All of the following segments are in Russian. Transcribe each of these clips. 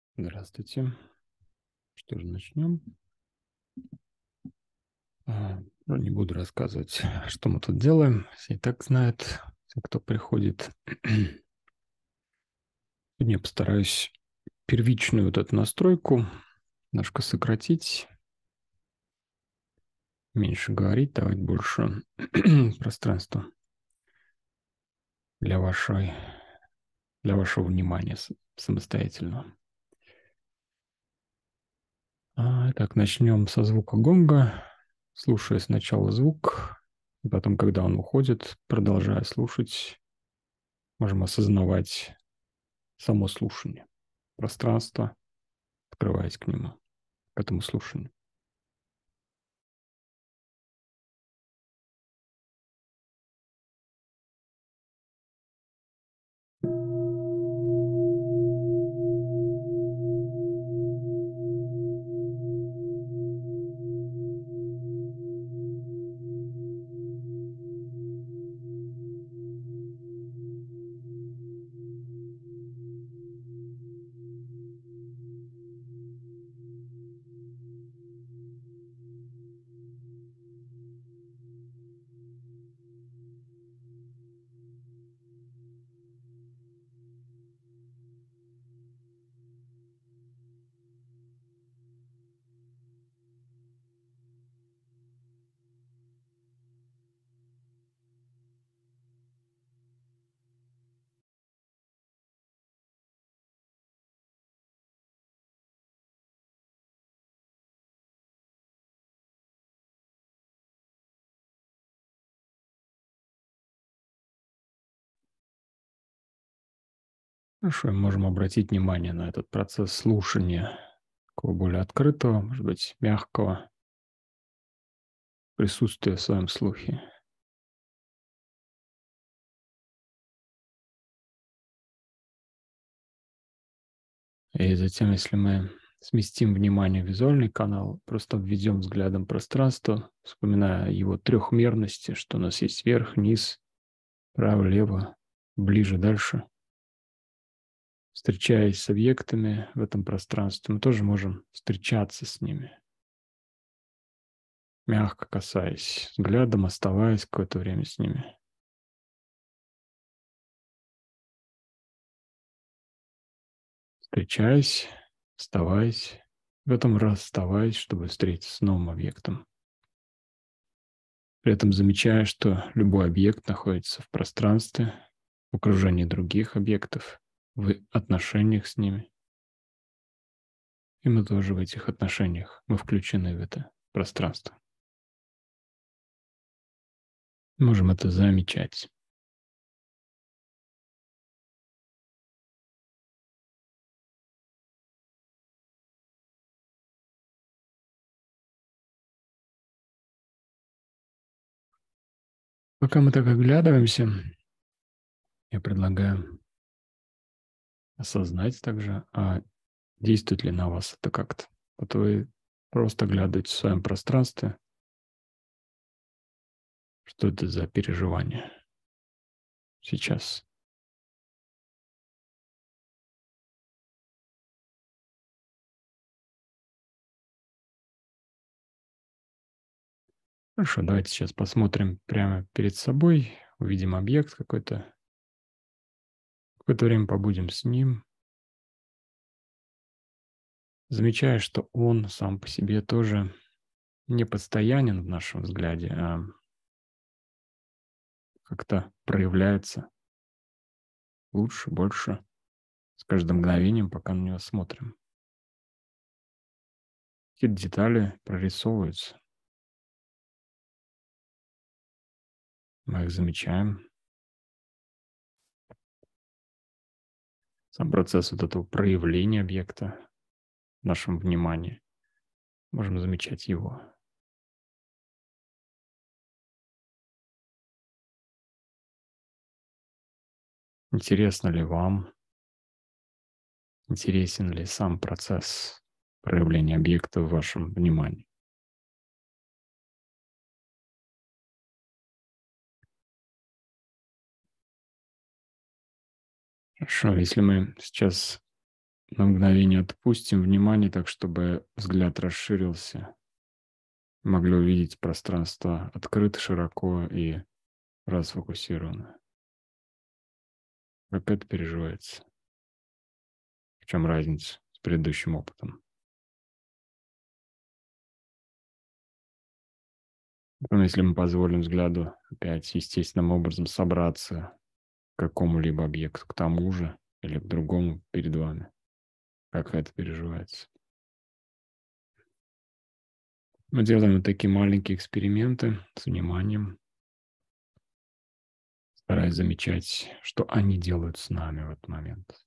Здравствуйте. Что же, начнем? Ну, не буду рассказывать, что мы тут делаем. Все и так знают, все, кто приходит. Сегодня я постараюсь первичную вот эту настройку немножко сократить, меньше говорить, давать больше пространства для вашего внимания самостоятельно. Итак, начнем со звука гонга, слушая сначала звук, и потом, когда он уходит, продолжая слушать, можем осознавать само слушание, пространство, открываясь к нему, к этому слушанию. Хорошо, мы можем обратить внимание на этот процесс слушания, такого более открытого, может быть, мягкого присутствия в своем слухе. И затем, если мы сместим внимание в визуальный канал, просто обведем взглядом пространство, вспоминая его трехмерности, что у нас есть вверх, низ, право, лево, ближе, дальше. Встречаясь с объектами в этом пространстве, мы тоже можем встречаться с ними, мягко касаясь взглядом, оставаясь какое-то время с ними. Встречаясь, оставаясь, в этом расставаясь, чтобы встретиться с новым объектом. При этом замечая, что любой объект находится в пространстве, в окружении других объектов, в отношениях с ними. И мы тоже в этих отношениях, мы включены в это пространство. Можем это замечать. Пока мы так оглядываемся, я предлагаю осознать также, действует ли на вас это как-то. Вот вы просто глядываете в своем пространстве, что это за переживание сейчас. Хорошо, давайте сейчас посмотрим прямо перед собой, увидим объект какой-то, какое-то время побудем с ним, замечая, что он сам по себе тоже не постоянен в нашем взгляде, а как-то проявляется лучше, больше с каждым мгновением, пока на него смотрим. Какие-то детали прорисовываются, мы их замечаем. Сам процесс вот этого проявления объекта в нашем внимании, можем замечать его. Интересно ли вам, интересен ли сам процесс проявления объекта в вашем внимании? Хорошо, если мы сейчас На мгновение отпустим внимание так, чтобы взгляд расширился. Могли увидеть пространство открыто, широко и расфокусировано. Как это переживается? В чем разница с предыдущим опытом? Потом, если мы позволим взгляду опять естественным образом собраться к какому-либо объекту, к тому же или к другому перед вами, как это переживается? Мы делаем вот такие маленькие эксперименты с вниманием, стараясь замечать, что они делают с нами в этот момент.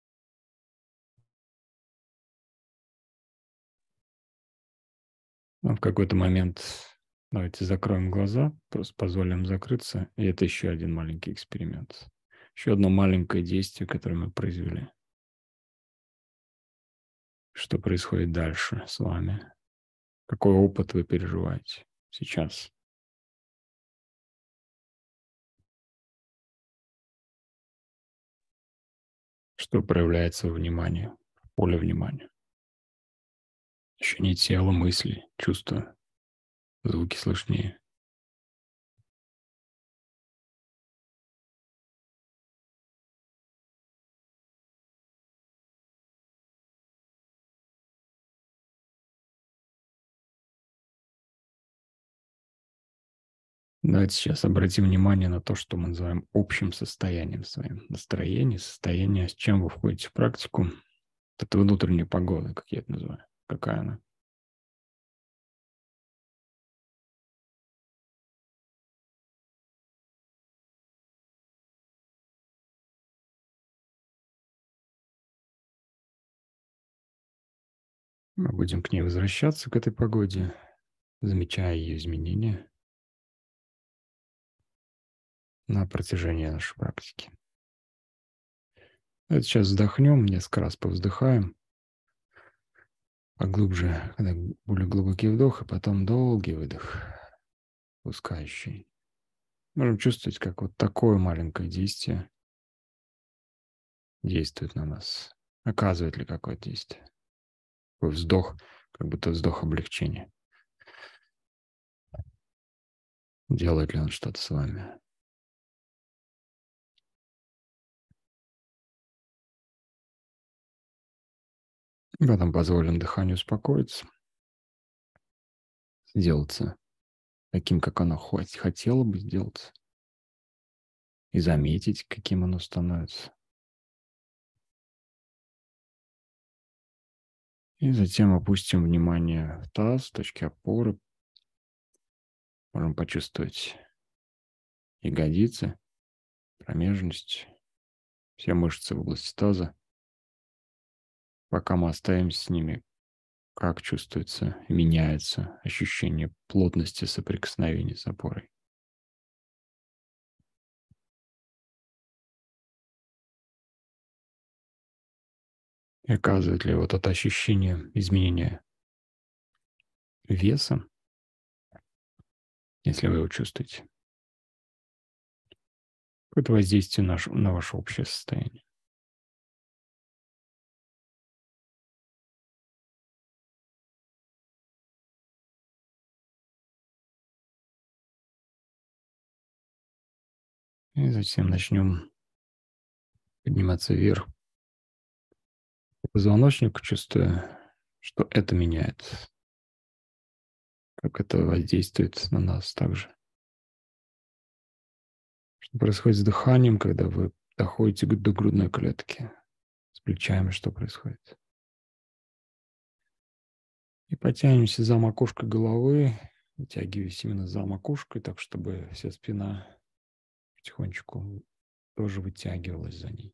А в какой-то момент давайте закроем глаза, просто позволим закрыться, и это еще один маленький эксперимент. Еще одно маленькое действие, которое мы произвели. Что происходит дальше с вами? Какой опыт вы переживаете сейчас? Что проявляется во внимании, в поле внимания? Ощущение тела, мысли, чувства, звуки слышнее. Давайте сейчас обратим внимание на то, что мы называем общим состоянием своим. Настроение, состояние, с чем вы входите в практику. Это внутренняя погода, как я это называю. Какая она? Мы будем к ней возвращаться, к этой погоде, замечая ее изменения на протяжении нашей практики. Давайте сейчас вздохнем, несколько раз повздыхаем, поглубже, когда более глубокий вдох, и потом долгий выдох, пускающий. Можем чувствовать, как вот такое маленькое действие действует на нас. Оказывает ли какое-то действие? Такой вздох, как будто вздох облегчения. Делает ли он что-то с вами? Потом позволим дыханию успокоиться, сделаться таким, как оно хотело бы сделаться, и заметить, каким оно становится. И затем опустим внимание в таз, точки опоры. Можем почувствовать ягодицы, промежность, все мышцы в области таза. Пока мы остаемся с ними, как чувствуется, меняется ощущение плотности соприкосновения с опорой. И оказывает ли вот это ощущение изменения веса, если вы его чувствуете, какое-то воздействие на ваше общее состояние. И затем начнем подниматься вверх по позвоночнику, чувствуя, что это меняет, как это воздействует на нас также. Что происходит с дыханием, когда вы доходите до грудной клетки, с плечами, что происходит. И потянемся за макушкой головы, вытягиваясь именно за макушкой, так, чтобы вся спина потихонечку тоже вытягивалась за ней.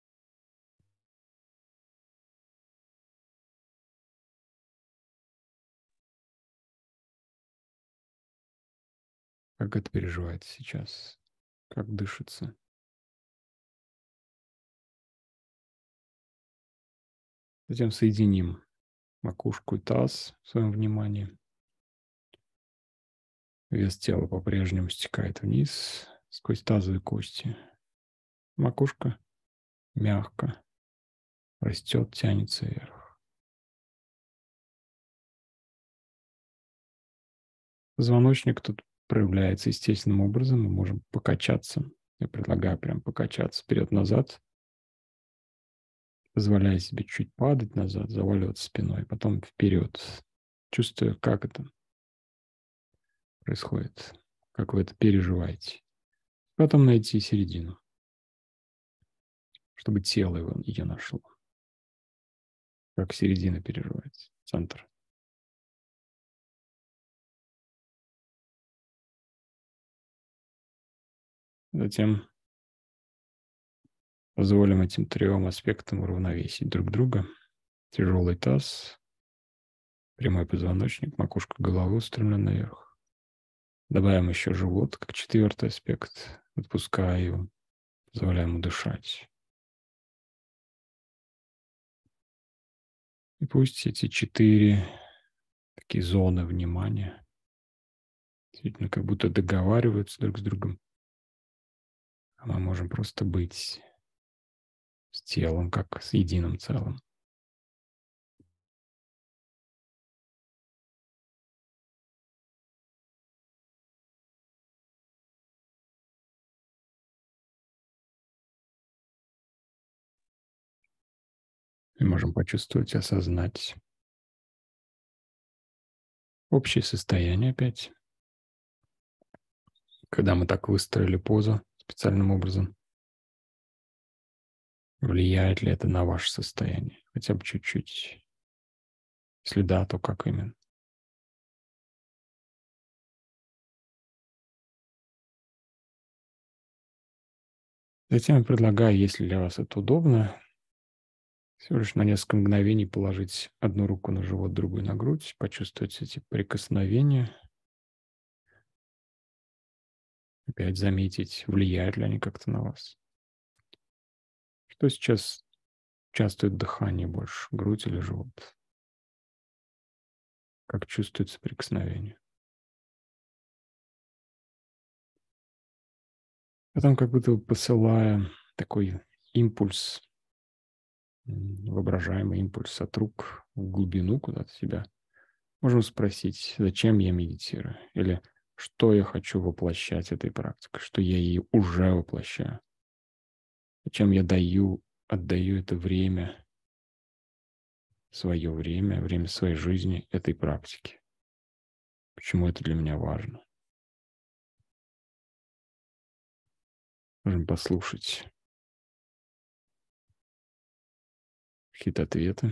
Как это переживается сейчас? Как дышится? Затем соединим макушку и таз в своем внимании. Вес тела по-прежнему стекает вниз сквозь тазовые кости. Макушка мягко растет, тянется вверх. Позвоночник тут проявляется естественным образом. Мы можем покачаться. Я предлагаю прям покачаться вперед-назад, позволяя себе чуть падать назад, заваливаться спиной, потом вперед, чувствуя, как это происходит, как вы это переживаете. Потом найти середину, чтобы тело ее нашло. Как середина переживается, центр. Затем позволим этим трем аспектам уравновесить друг друга. Тяжелый таз, прямой позвоночник, макушка головы устремлена наверх. Добавим еще живот, как четвертый аспект, отпуская его, позволяем ему дышать. И пусть эти 4 такие зоны внимания действительно как будто договариваются друг с другом, а мы можем просто быть с телом, как с единым целым. Мы можем почувствовать, осознать общее состояние опять, когда мы так выстроили позу специальным образом. Влияет ли это на ваше состояние? Хотя бы чуть-чуть. Если да, то как именно? Затем я предлагаю, если для вас это удобно, всего лишь на несколько мгновений положить одну руку на живот, другую на грудь, почувствовать эти прикосновения, опять заметить, влияют ли они как-то на вас. Что сейчас участвует в дыхании больше, грудь или живот? Как чувствуется прикосновение? Потом как будто бы посылая такой импульс, воображаемый импульс от рук в глубину куда-то себя, можем спросить, зачем я медитирую? Или что я хочу воплощать этой практикой, что я ее уже воплощаю? Зачем я отдаю это свое время своей жизни этой практике? Почему это для меня важно? Можем послушать какие-то ответы.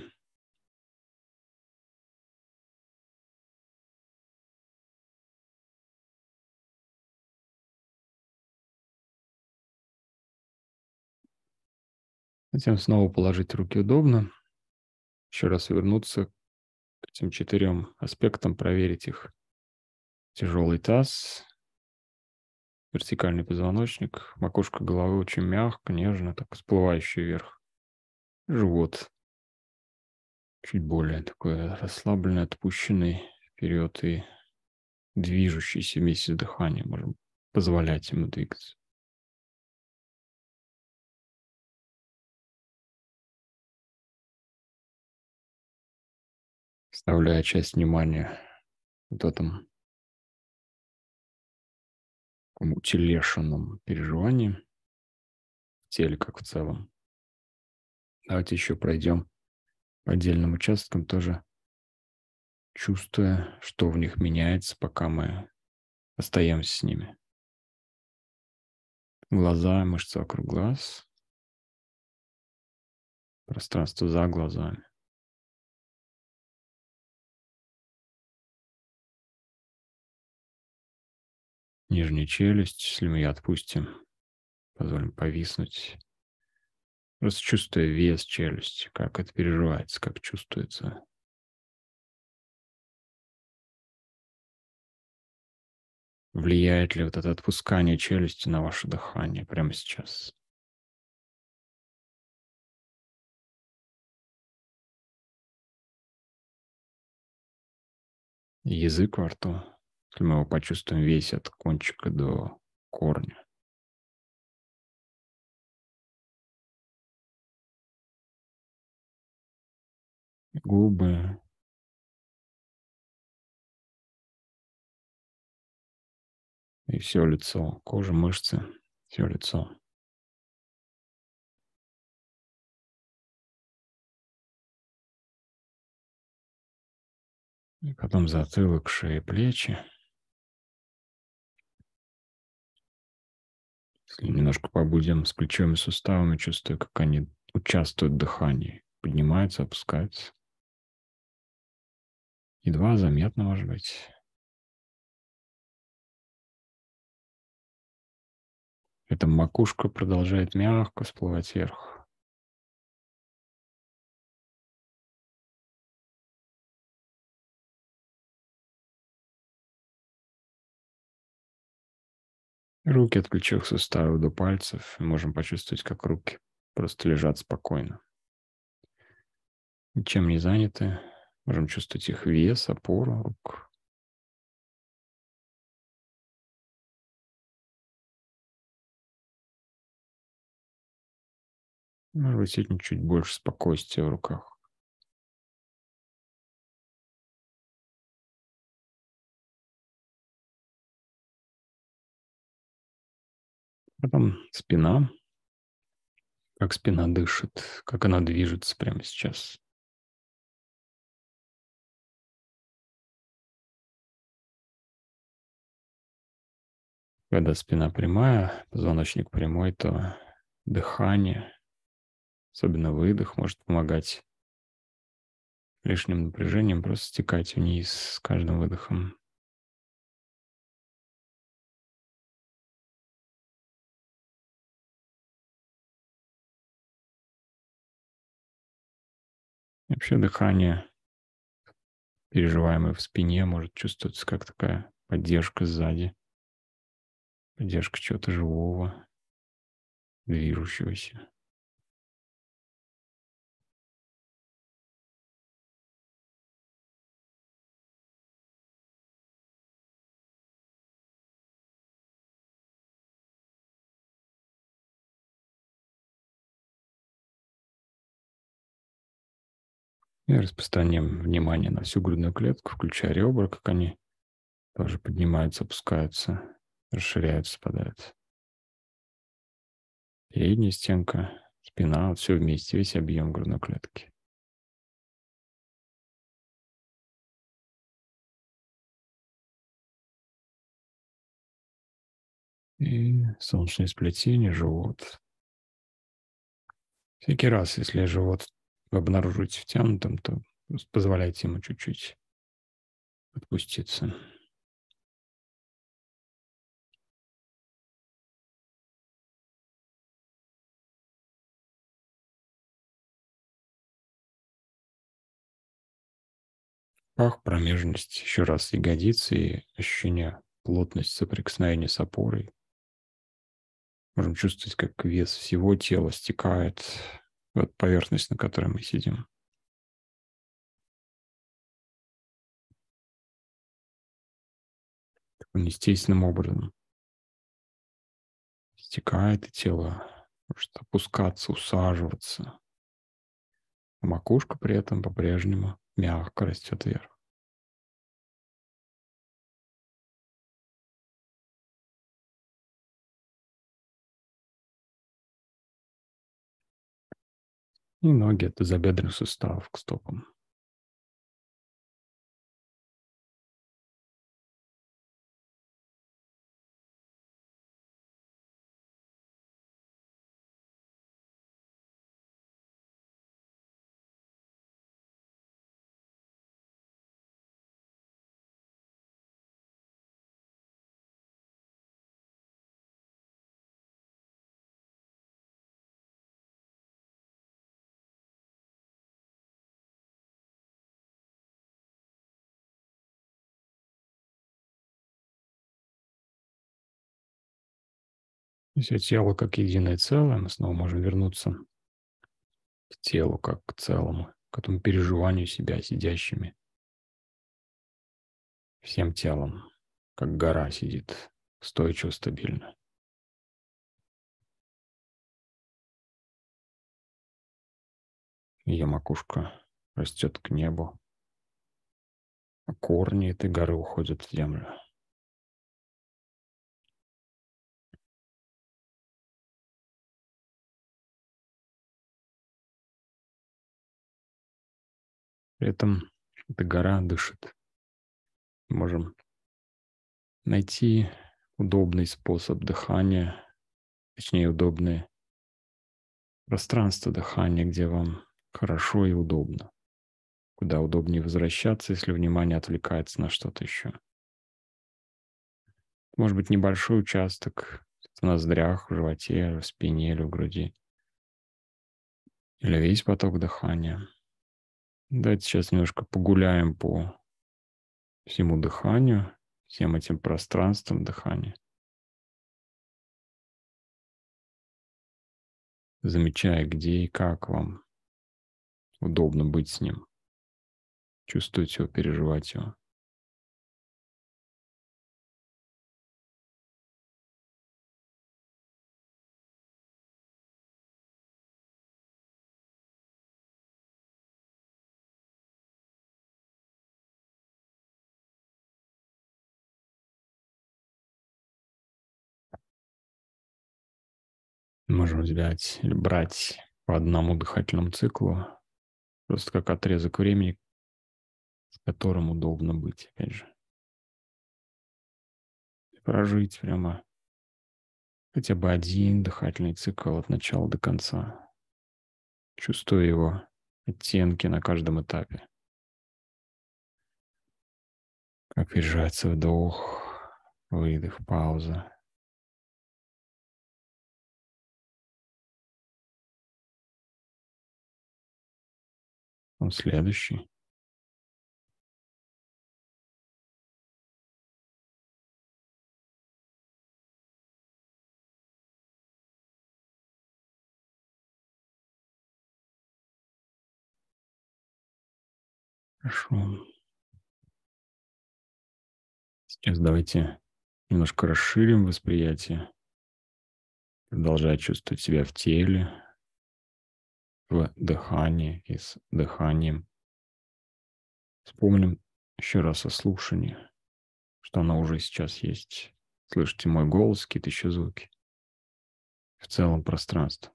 Затем снова положить руки удобно. Еще раз вернуться к этим 4 аспектам, проверить их. Тяжелый таз, вертикальный позвоночник, макушка головы очень мягко, нежно, так всплывающий вверх. Живот чуть более такой расслабленный, отпущенный вперед и движущийся вместе с дыханием. Можем позволять ему двигаться. Вставляя часть внимания в этом таком утелешенном переживании в теле, как в целом. Давайте еще пройдем по отдельным участкам, тоже чувствуя, что в них меняется, пока мы остаемся с ними. Глаза, мышцы вокруг глаз, пространство за глазами. Нижняя челюсть, если мы ее отпустим, позволим повиснуть. Просто чувствуя вес челюсти, как это переживается, как чувствуется. Влияет ли вот это отпускание челюсти на ваше дыхание прямо сейчас? Язык во рту, если мы его почувствуем весь от кончика до корня. губы. И все лицо, кожа, мышцы, все лицо. И потом затылок, шея, плечи. Если немножко побудем с плечевыми суставами, чувствую, как они участвуют в дыхании. Поднимаются, опускаются. Едва заметно, может быть. Эта макушка продолжает мягко всплывать вверх. Руки от плечевых суставов до пальцев. Мы можем почувствовать, как руки просто лежат спокойно. Ничем не заняты. Можем чувствовать их вес, опору рук. Может быть, сегодня чуть больше спокойствия в руках. Потом спина. Как спина дышит, как она движется прямо сейчас. Когда спина прямая, позвоночник прямой, то дыхание, особенно выдох, может помогать лишним напряжением просто стекать вниз с каждым выдохом. И вообще дыхание, переживаемое в спине, может чувствоваться как такая поддержка сзади, поддержка чего-то живого, движущегося. И распространяем внимание на всю грудную клетку, включая ребра, как они тоже поднимаются, опускаются, расширяются, спадают. Передняя стенка, спина, вот все вместе, весь объем грудной клетки. И солнечное сплетение, живот. Всякий раз, если живот вы обнаружите втянутым, то просто позволяйте ему чуть-чуть отпуститься. Пах, промежность, еще раз ягодицы и ощущение плотности соприкосновения с опорой. Можем чувствовать, как вес всего тела стекает в эту поверхность, на которой мы сидим. Таким естественным образом стекает, и тело может опускаться, усаживаться. А макушка при этом по-прежнему мягко растет вверх. И ноги от тазобедренных суставов к стопам. И все тело как единое целое. Мы снова можем вернуться к телу как к целому, к этому переживанию себя сидящими всем телом, как гора сидит устойчиво, стабильно. Ее макушка растет к небу, а корни этой горы уходят в землю. При этом эта гора дышит. Можем найти удобный способ дыхания, точнее, удобное пространство дыхания, где вам хорошо и удобно. Куда удобнее возвращаться, если внимание отвлекается на что-то еще. Может быть, небольшой участок в ноздрях, в животе, в спине или в груди. Или весь поток дыхания. Давайте сейчас немножко погуляем по всему дыханию, всем этим пространствам дыхания. Замечая, где и как вам удобно быть с ним. Чувствовать его, переживать его. Можем взять или брать по одному дыхательному циклу, просто как отрезок времени, с которым удобно быть, опять же. И прожить прямо хотя бы один дыхательный цикл от начала до конца, чувствуя его оттенки на каждом этапе. Как переживается вдох, выдох, пауза. Он следующий. Хорошо. Сейчас давайте немножко расширим восприятие, продолжая чувствовать себя в теле, в дыхании и с дыханием. Вспомним еще раз о слушании, что оно уже сейчас есть. Слышите мой голос, какие-то еще звуки. В целом пространство.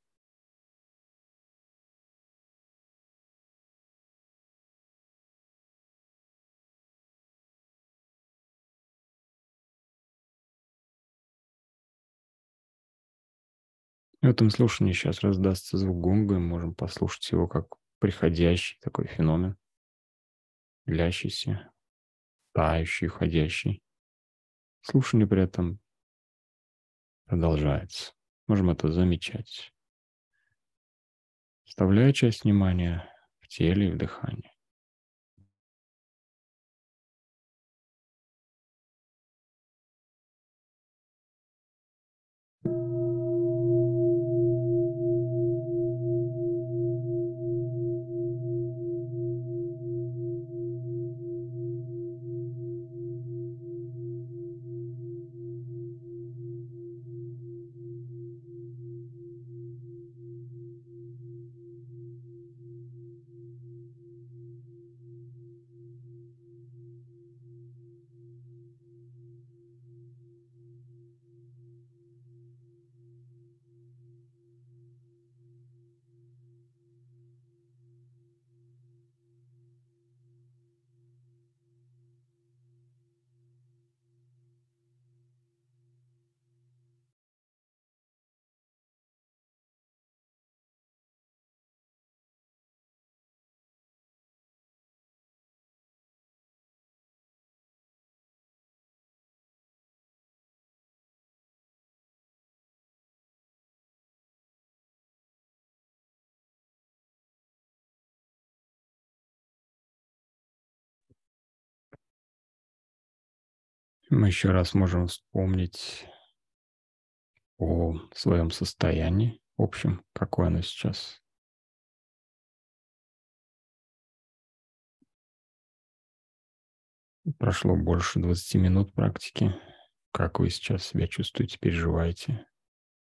В этом слушании сейчас раздастся звук гонга, и мы можем послушать его как приходящий такой феномен, длящийся, тающий, уходящий. Слушание при этом продолжается. Можем это замечать, вставляя часть внимания в теле и в дыхании. Мы еще раз можем вспомнить о своем состоянии общем, какое оно сейчас. Прошло больше 20 минут практики. Как вы сейчас себя чувствуете, переживаете?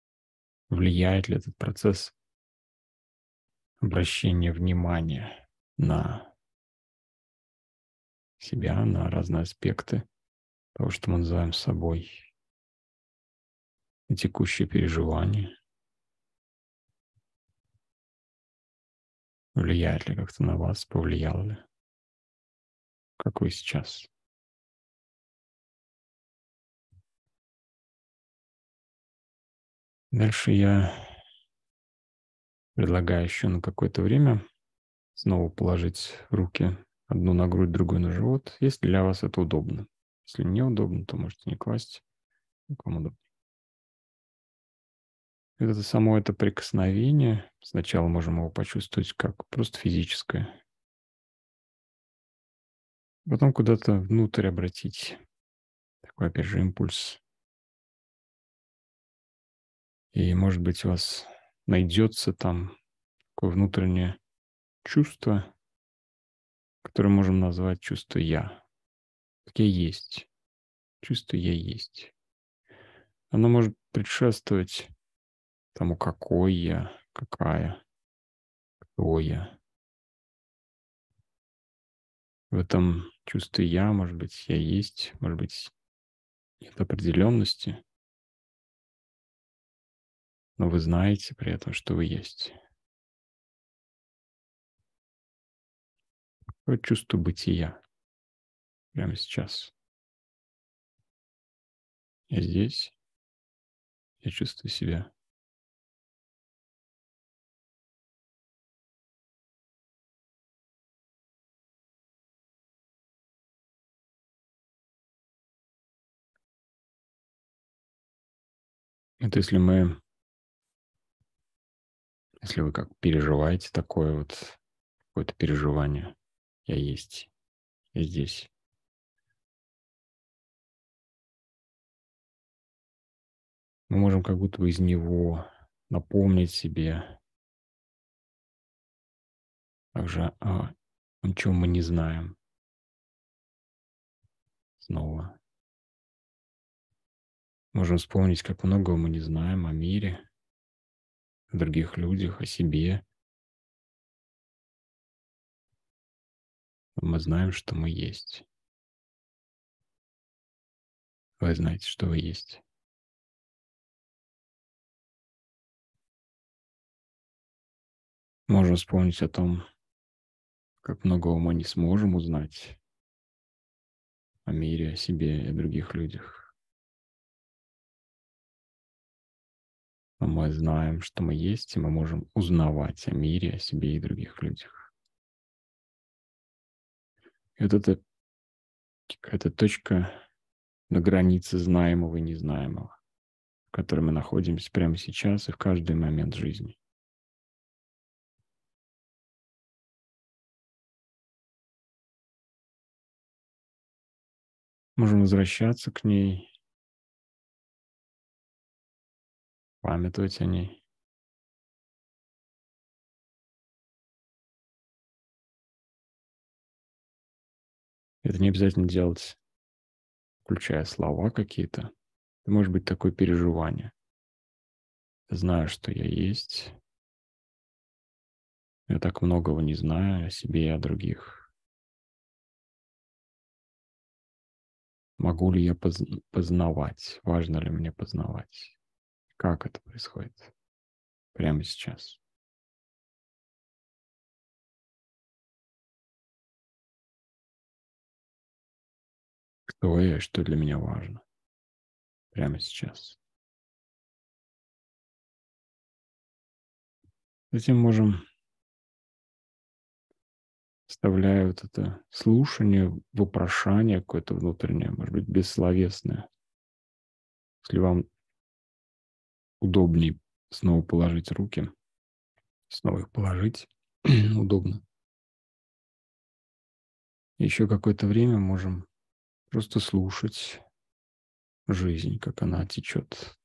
Влияет ли этот процесс обращения внимания на себя, на разные аспекты того, что мы называем собой, на текущие переживания. Влияет ли как-то на вас, повлияло ли, как вы сейчас. Дальше я предлагаю еще на какое-то время снова положить руки одну на грудь, другую на живот, если для вас это удобно. Если неудобно, то можете не класть, как вам удобно. Это само это прикосновение, сначала можем его почувствовать как просто физическое, потом куда-то внутрь обратить, такой, опять же, импульс. И, может быть, у вас найдется там такое внутреннее чувство, которое можем назвать чувство «я». Я есть. Чувство «я есть». Оно может предшествовать тому, какой я, какая, кто я. В этом чувстве «я», может быть, «я есть», может быть, нет определенности, но вы знаете при этом, что вы есть. Вот чувство бытия прямо сейчас. Я здесь, я чувствую себя. Это если вы как переживаете такое вот, какое-то переживание, я есть, я здесь. Мы можем как будто бы из него напомнить себе также о чем мы не знаем снова. Можем вспомнить, как много мы не знаем о мире, о других людях, о себе. Мы знаем, что мы есть. Вы знаете, что вы есть. Можем вспомнить о том, как многого мы не сможем узнать о мире, о себе и о других людях. Но мы знаем, что мы есть, и мы можем узнавать о мире, о себе и других людях. И вот это какая-то точка на границе знаемого и незнаемого, в которой мы находимся прямо сейчас и в каждый момент жизни. Можем возвращаться к ней, памятовать о ней. Это не обязательно делать, включая слова какие-то. Это может быть такое переживание. Я знаю, что я есть. Я так многого не знаю о себе и о других. Могу ли я познавать? Важно ли мне познавать? Как это происходит прямо сейчас? Кто я и что для меня важно прямо сейчас? Затем можем, вставляя вот это слушание, вопрошание какое-то внутреннее, может быть, бессловесное. Если вам удобнее снова положить руки, снова их положить, удобно. Еще какое-то время можем просто слушать жизнь, как она течет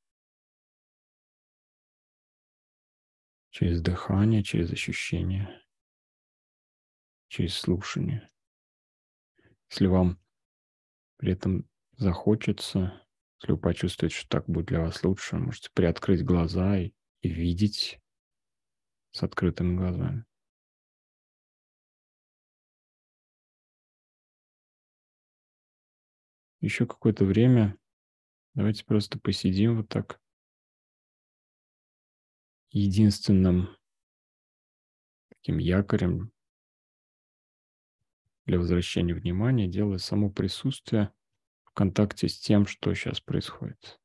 через дыхание, через ощущение, через слушание. Если вам при этом захочется, если вы почувствуете, что так будет для вас лучше, можете приоткрыть глаза и видеть с открытыми глазами. еще какое-то время давайте просто посидим вот так. Единственным таким якорем для возвращения внимания делая само присутствие в контакте с тем, что сейчас происходит.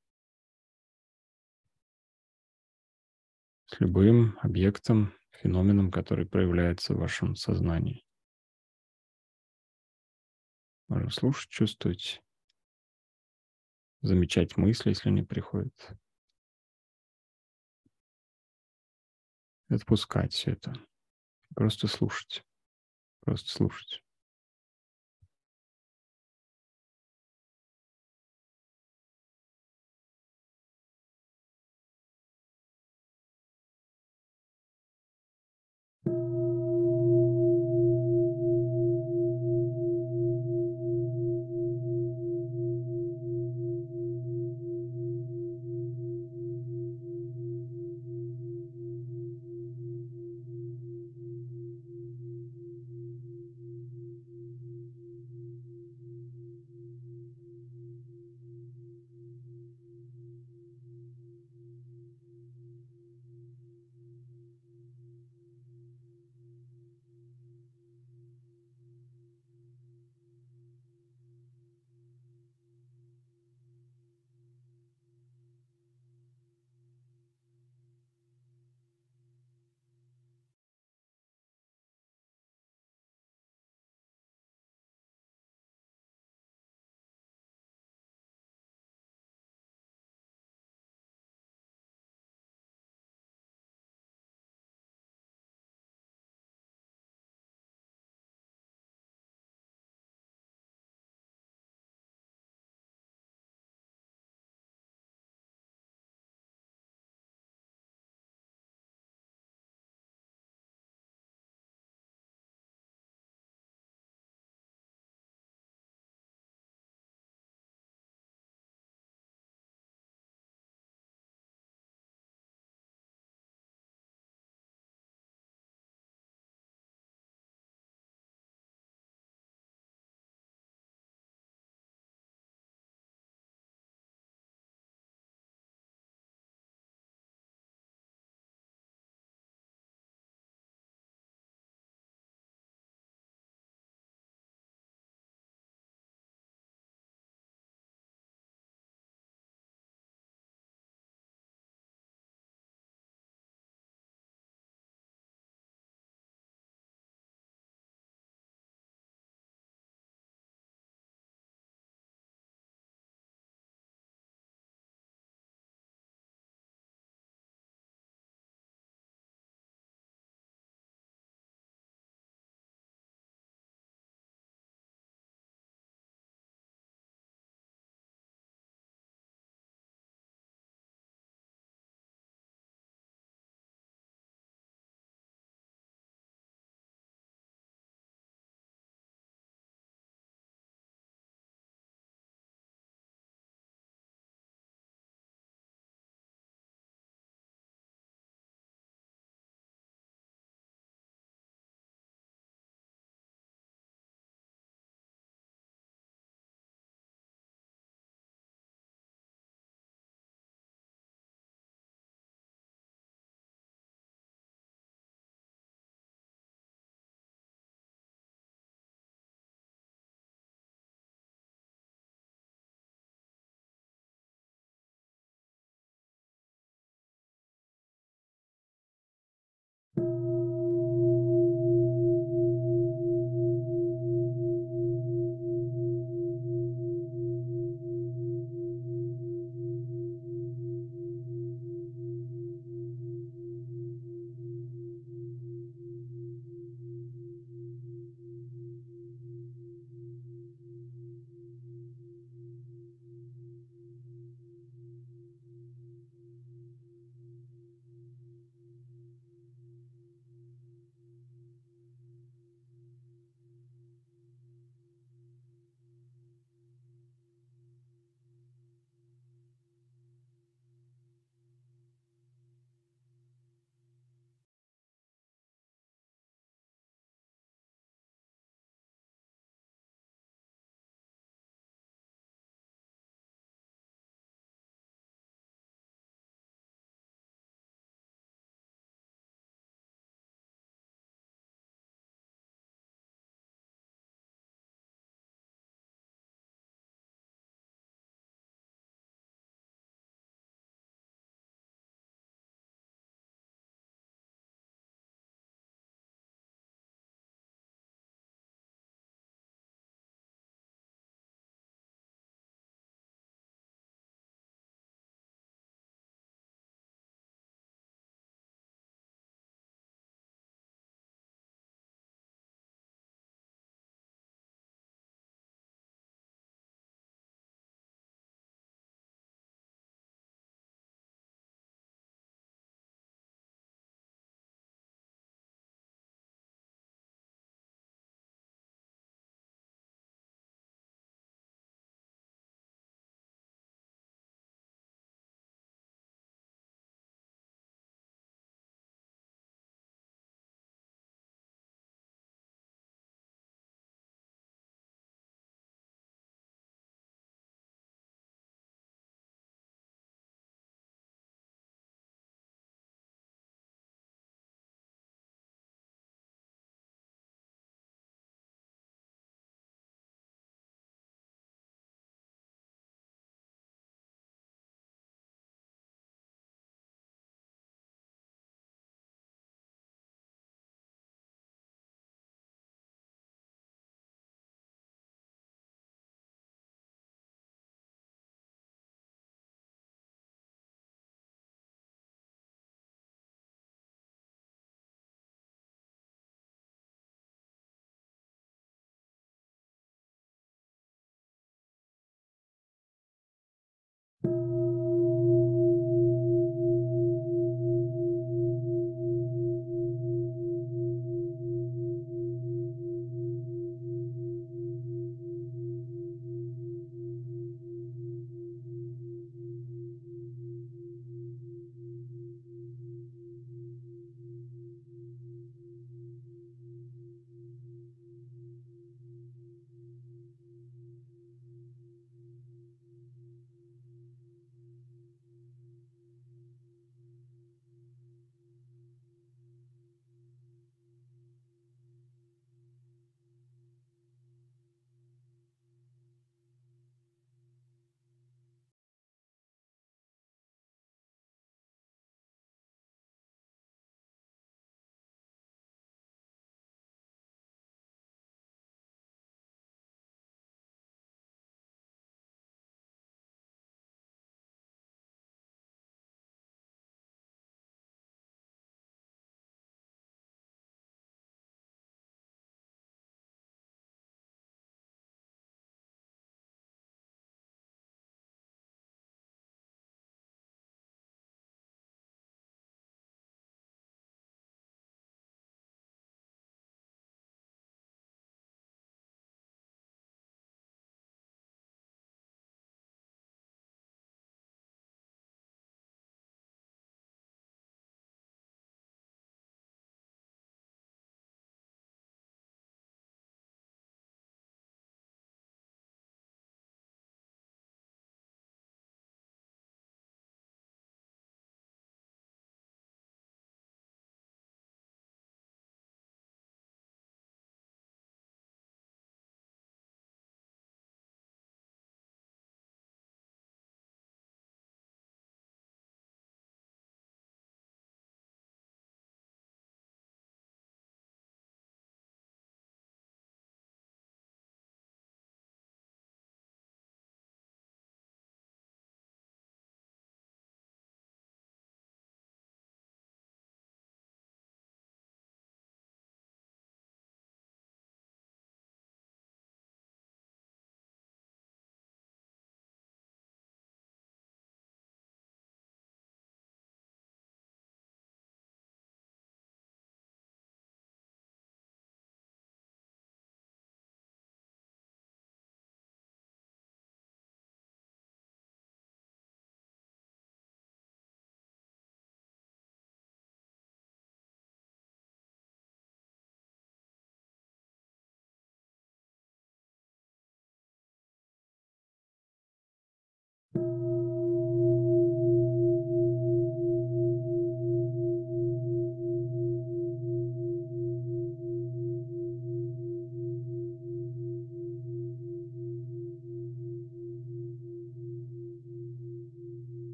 С любым объектом, феноменом, который проявляется в вашем сознании. Можно слушать, чувствовать, замечать мысли, если они приходят. Отпускать все это. Просто слушать. Просто слушать.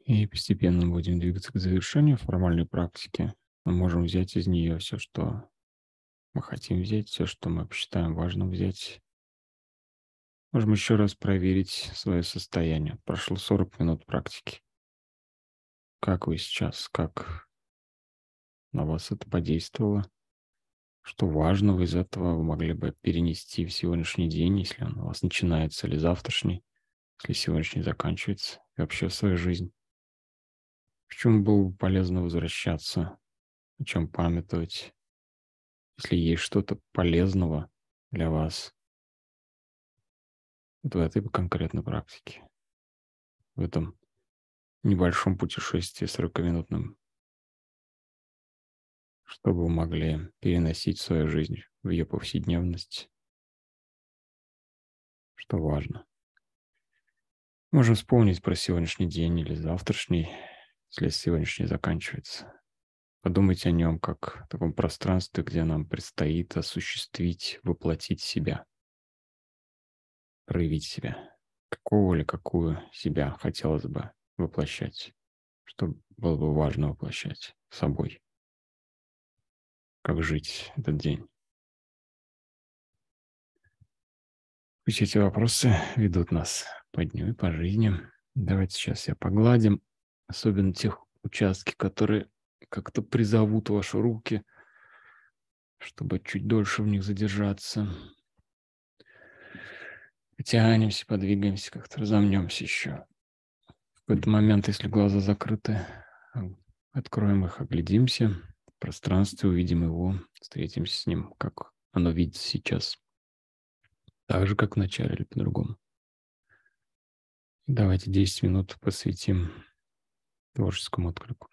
И постепенно будем двигаться к завершению формальной практики. Мы можем взять из нее все, что мы хотим взять, все, что мы посчитаем важным взять. Можем еще раз проверить свое состояние. Прошло 40 минут практики. Как вы сейчас? Как на вас это подействовало? Что важного из этого вы могли бы перенести в сегодняшний день, если он у вас начинается, или завтрашний, если сегодняшний заканчивается, и вообще в свою жизнь? К чему было бы полезно возвращаться, о чем памятовать, если есть что-то полезного для вас вот в этой конкретной практике, в этом небольшом путешествии 40-минутном, чтобы вы могли переносить свою жизнь в ее повседневность, что важно. Можем вспомнить про сегодняшний день или завтрашний, если сегодняшний заканчивается. Подумайте о нем как о таком пространстве, где нам предстоит осуществить, воплотить себя, проявить себя. Какого или какую себя хотелось бы воплощать, что было бы важно воплощать собой, как жить этот день. Пусть эти вопросы ведут нас по дню и по жизни. Давайте сейчас я погладим, особенно тех участки, которые как-то призовут ваши руки, чтобы чуть дольше в них задержаться. Потянемся, подвигаемся, как-то разомнемся еще. В какой-то момент, если глаза закрыты, откроем их, оглядимся в пространстве, увидим его, встретимся с ним, как оно видится сейчас. Так же, как в начале или по-другому. Давайте 10 минут посвятим творческому отклику.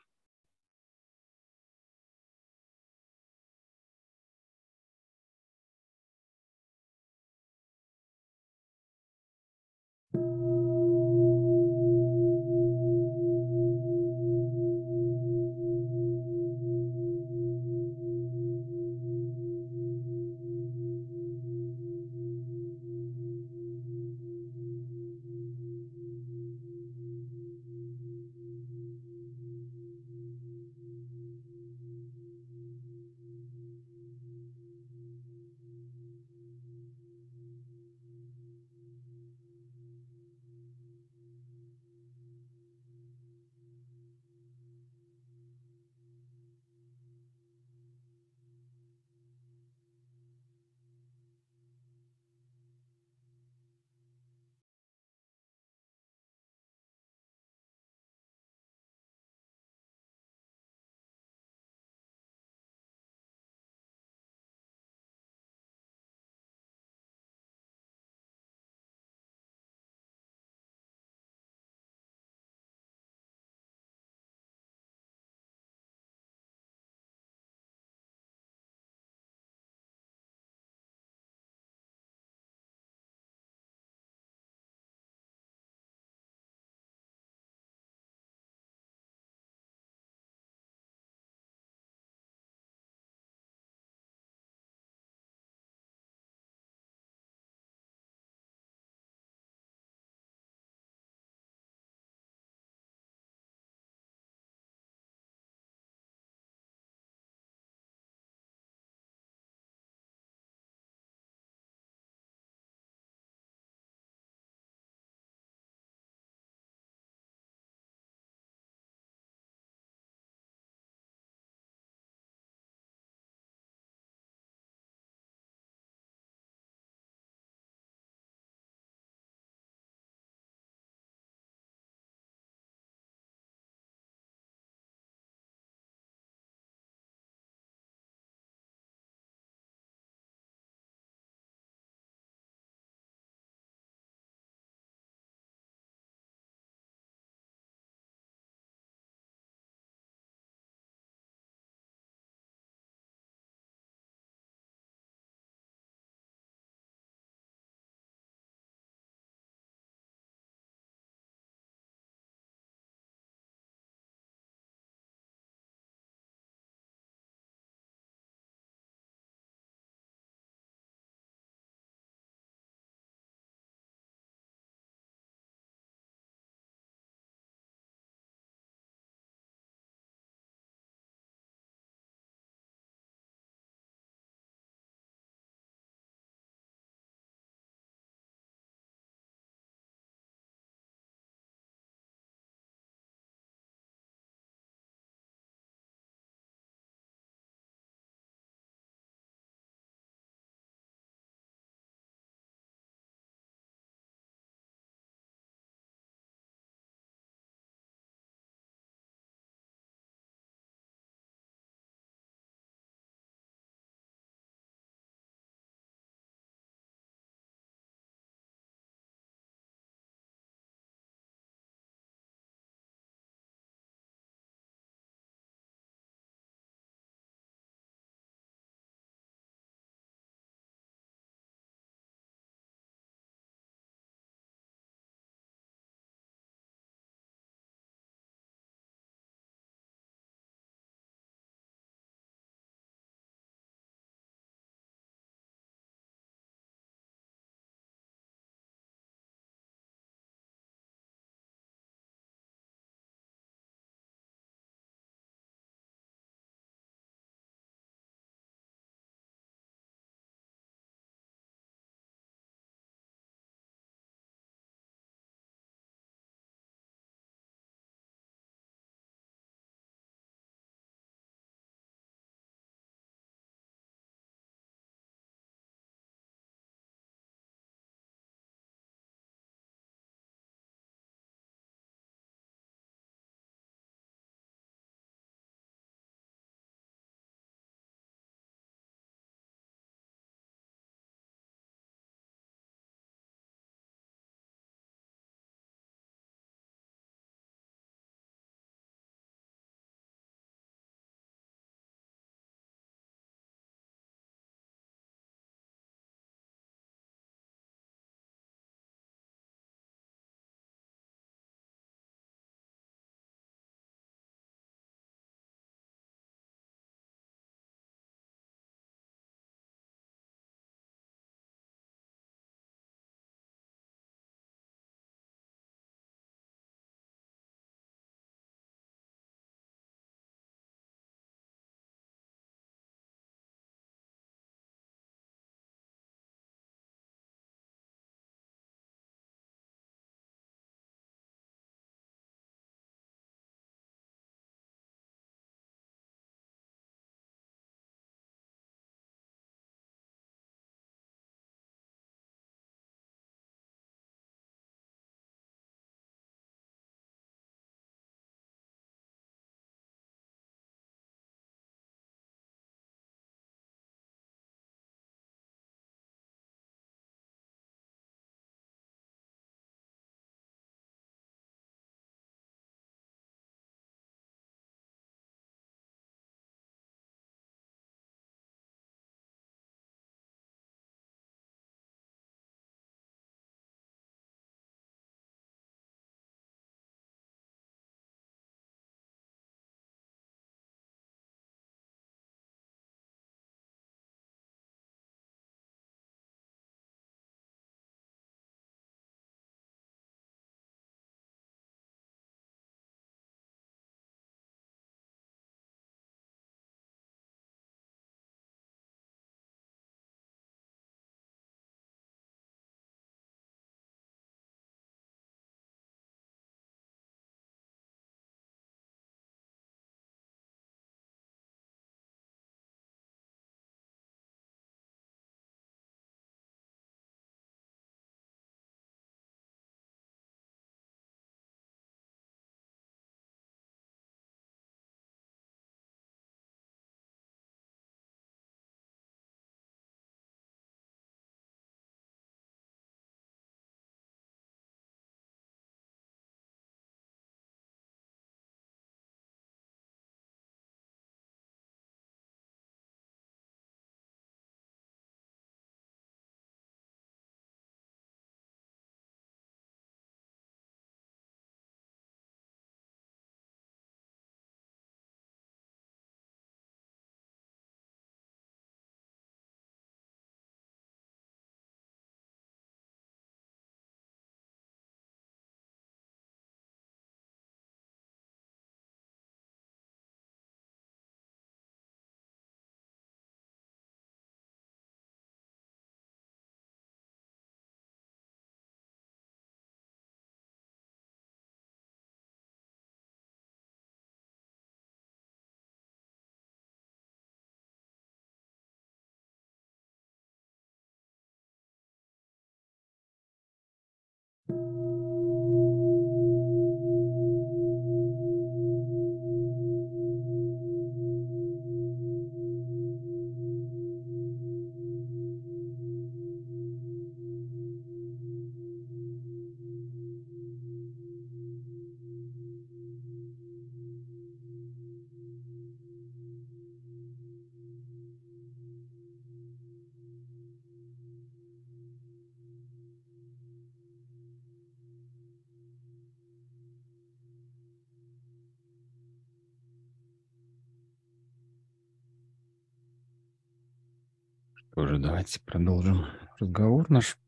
Тоже давайте продолжим разговор наш.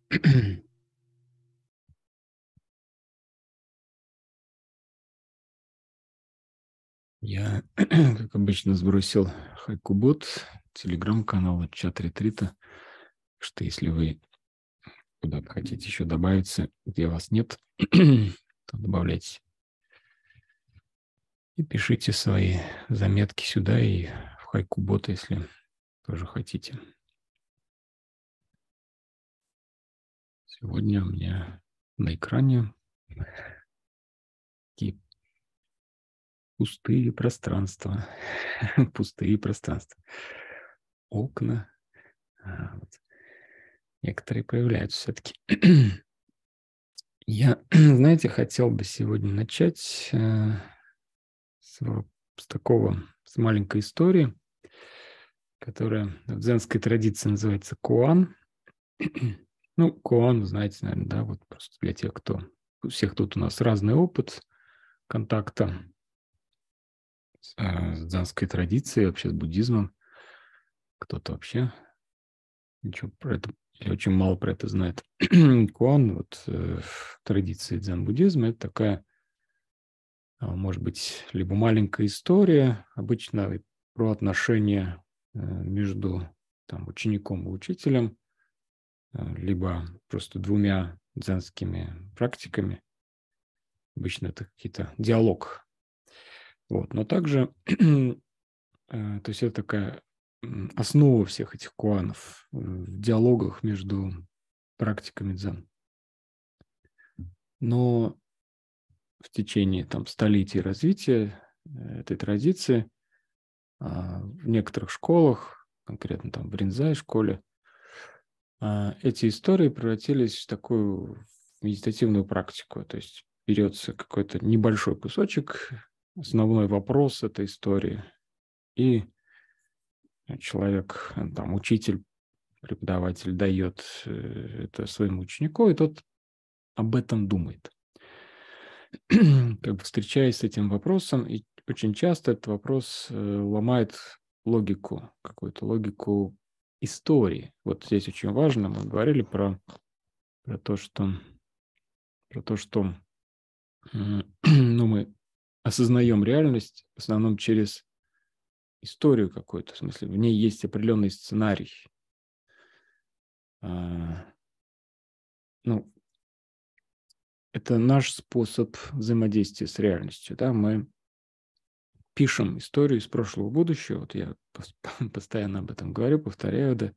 Я, как обычно, сбросил хайкубот, телеграм-канал, чат ретрита, что если вы куда-то хотите еще добавиться, где вас нет, то добавляйте. И пишите свои заметки сюда и в хайкубот, если тоже хотите. Сегодня у меня на экране такие пустые пространства. Пустые пространства. Окна. Вот. Некоторые появляются все-таки. Я, знаете, хотел бы сегодня начать с с маленькой истории, которая в дзенской традиции называется куан. Ну, куан, знаете, наверное, да, вот просто для тех, кто... У всех тут у нас разный опыт контакта с дзенской традицией, вообще с буддизмом. Кто-то вообще ничего про это, или очень мало про это знает. Куан вот в традиции дзен-буддизма это такая, может быть, либо маленькая история, обычно про отношения между там, учеником и учителем, либо просто двумя дзенскими практиками. Обычно это какие-то диалог. Вот. Но также, то есть это такая основа всех этих куанов в диалогах между практиками дзен. Но в течение там, столетий развития этой традиции в некоторых школах, конкретно там в Ринзай школе, эти истории превратились в такую медитативную практику. То есть берется какой-то небольшой кусочек, основной вопрос этой истории, и человек, там, учитель, преподаватель дает это своему ученику, и тот об этом думает. Как бы встречаясь с этим вопросом, и очень часто этот вопрос ломает логику, какую-то логику истории. Вот здесь очень важно, мы говорили про то, что ну, мы осознаем реальность в основном через историю какую-то, в смысле, в ней есть определенный сценарий. Ну, это наш способ взаимодействия с реальностью. Да? Мы пишем историю из прошлого в будущее. Вот я постоянно об этом говорю, повторяю, да.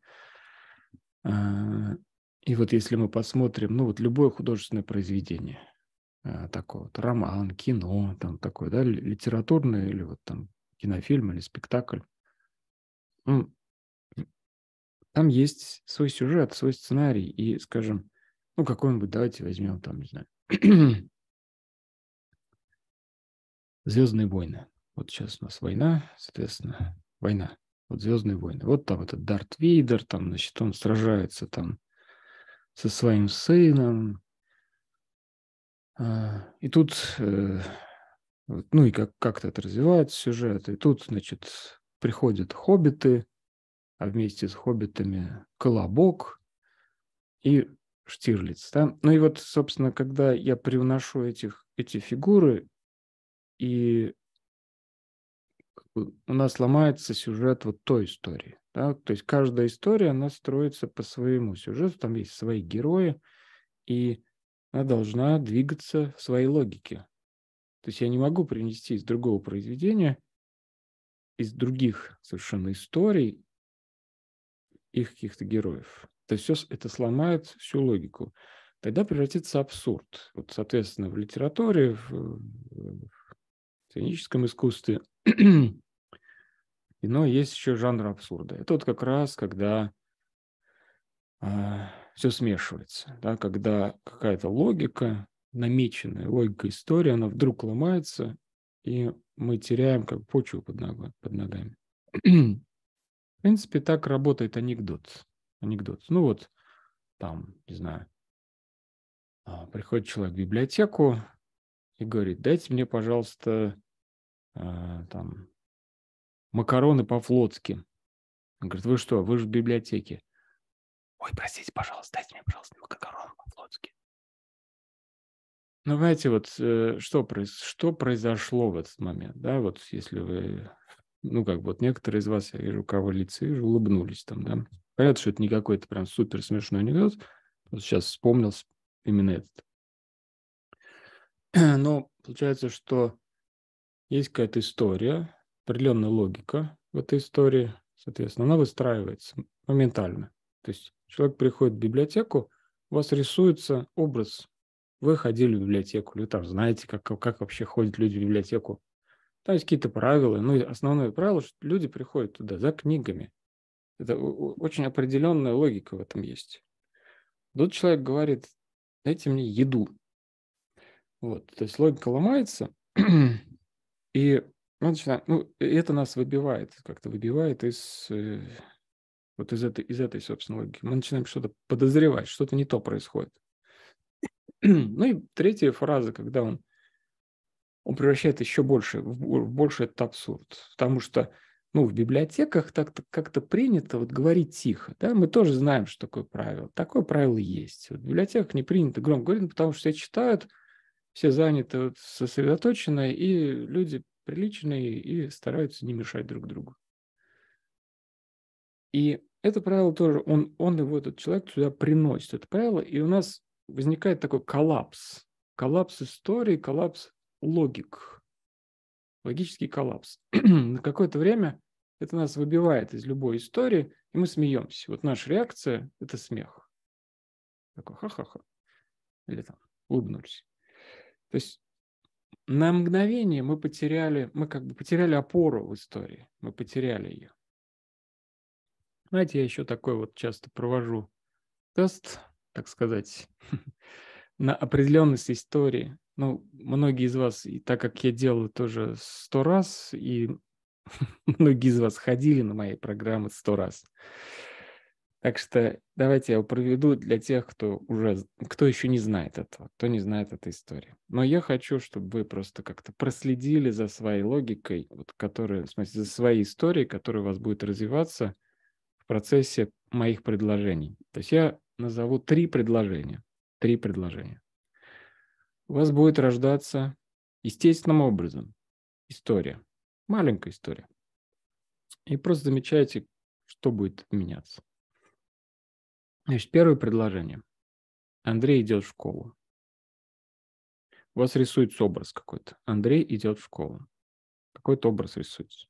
И вот если мы посмотрим, ну вот любое художественное произведение, такое вот роман, кино, там такое, да, литературное или вот там кинофильм или спектакль, ну, там есть свой сюжет, свой сценарий, и, скажем, ну какой-нибудь, давайте возьмем там, не знаю, «Звездные войны». Вот сейчас у нас война, соответственно, война. Вот «Звездные войны». Вот там этот Дарт Вейдер, там, значит, он сражается там со своим сыном. И тут, ну и как-то это развивается сюжет. И тут, значит, приходят хоббиты, а вместе с хоббитами Колобок и Штирлиц. Да? Ну и вот, собственно, когда я привношу эти фигуры, и у нас ломается сюжет вот той истории. Да? То есть каждая история, она строится по своему сюжету, там есть свои герои, и она должна двигаться в своей логике. То есть я не могу принести из другого произведения, из других совершенно историй, их каких-то героев. То есть все это сломает всю логику. Тогда превратится абсурд. Вот, соответственно, в литературе, в сценическом искусстве но есть еще жанр абсурда. Это вот как раз, когда все смешивается, да, когда какая-то логика, намеченная логика истории, она вдруг ломается, и мы теряем как почву под ногами. В принципе, так работает анекдот. Ну вот там, не знаю, приходит человек в библиотеку и говорит: дайте мне, пожалуйста, там макароны по-флотски. Он говорит: вы что, вы же в библиотеке. Ой, простите, пожалуйста, дайте мне, пожалуйста, макарон по-флотски. Ну, знаете, вот что произошло в этот момент, да, вот если вы, ну, как бы вот некоторые из вас, я вижу, у кого лица вижу, улыбнулись там, да. Понятно, что это не какой-то прям супер смешной анекдот, вот сейчас вспомнился именно этот. Но получается, что есть какая-то история, определенная логика в этой истории, соответственно, она выстраивается моментально. То есть человек приходит в библиотеку, у вас рисуется образ. Вы ходили в библиотеку, или там знаете, как вообще ходят люди в библиотеку. Там есть какие-то правила. Ну, и основное правило, что люди приходят туда за книгами. Это очень определенная логика в этом есть. Тут человек говорит, дайте мне еду. Вот, то есть логика ломается, и мы начинаем, ну, и это нас выбивает, как-то выбивает вот из этой, собственно, логики. Мы начинаем что-то подозревать, что-то не то происходит. Ну и третья фраза, когда он превращает еще больше, в больше этот абсурд. Потому что, ну, в библиотеках так-то как-то принято вот говорить тихо, да, мы тоже знаем, что такое правило. Такое правило есть. Вот в библиотеках не принято громко говорить, потому что все читают, все заняты, вот, сосредоточены, и люди приличные и стараются не мешать друг другу. И это правило тоже, он его, этот человек, сюда приносит, это правило, и у нас возникает такой коллапс. Коллапс истории, коллапс логик, логический коллапс. На какое-то время это нас выбивает из любой истории, и мы смеемся. Вот наша реакция – это смех. Такой ха-ха-ха. Или там улыбнулись. То есть на мгновение мы как бы потеряли опору в истории, мы потеряли ее. Знаете, я еще такой вот часто провожу тест, так сказать, на определенность истории. Ну, многие из вас, и так как я делаю тоже 100 раз, и многие из вас ходили на мои программы 100 раз. Так что давайте я проведу для тех, кто еще не знает этого, кто не знает этой истории. Но я хочу, чтобы вы просто как-то проследили за своей логикой, вот, в смысле, за своей историей, которая у вас будет развиваться в процессе моих предложений. То есть я назову 3 предложения. 3 предложения. У вас будет рождаться естественным образом история. Маленькая история. И просто замечайте, что будет меняться. Значит, первое предложение. Андрей идет в школу. У вас рисуется образ какой-то. Андрей идет в школу. Какой-то образ рисуется.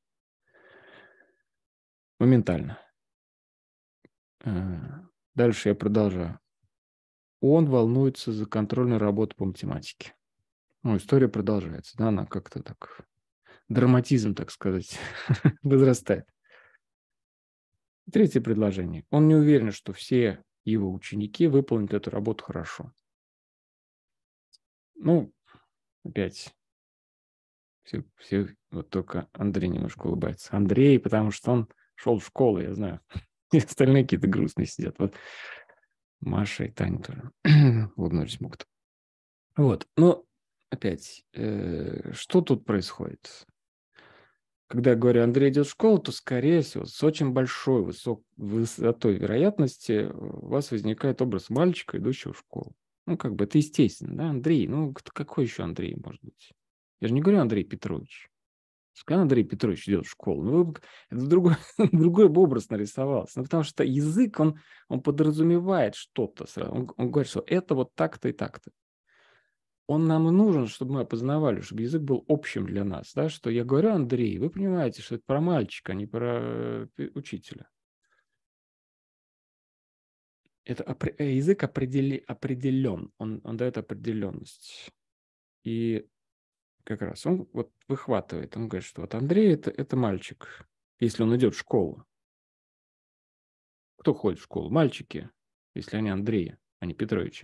Моментально. Дальше я продолжаю. Он волнуется за контрольную работу по математике. Ну, история продолжается. Да, она как-то так... Драматизм, так сказать, возрастает. Третье предложение. Он не уверен, что все его ученики выполнят эту работу хорошо. Ну, опять, все вот только Андрей немножко улыбается. Андрей, потому что он шел в школу, я знаю. И остальные какие-то грустные сидят. Вот Маша и Таня тоже улыбнулись могут. Вот, но опять, что тут происходит? Когда я говорю, Андрей идет в школу, то, скорее всего, с очень большой высотой вероятности у вас возникает образ мальчика, идущего в школу. Ну, как бы это естественно, да, Андрей. Ну, какой еще Андрей может быть? Я же не говорю Андрей Петрович. Когда Андрей Петрович идет в школу, ну, это другой, другой бы образ нарисовался. Ну, потому что язык, он подразумевает что-то сразу. Он говорит, что это вот так-то и так-то. Он нам и нужен, чтобы мы опознавали, чтобы язык был общим для нас. Да? Что я говорю, Андрей, вы понимаете, что это про мальчика, а не про учителя. Язык определен, он дает определенность. И как раз он вот выхватывает, он говорит, что вот Андрей это мальчик, если он идет в школу. Кто ходит в школу? Мальчики, если они Андреи, а не Петровичи.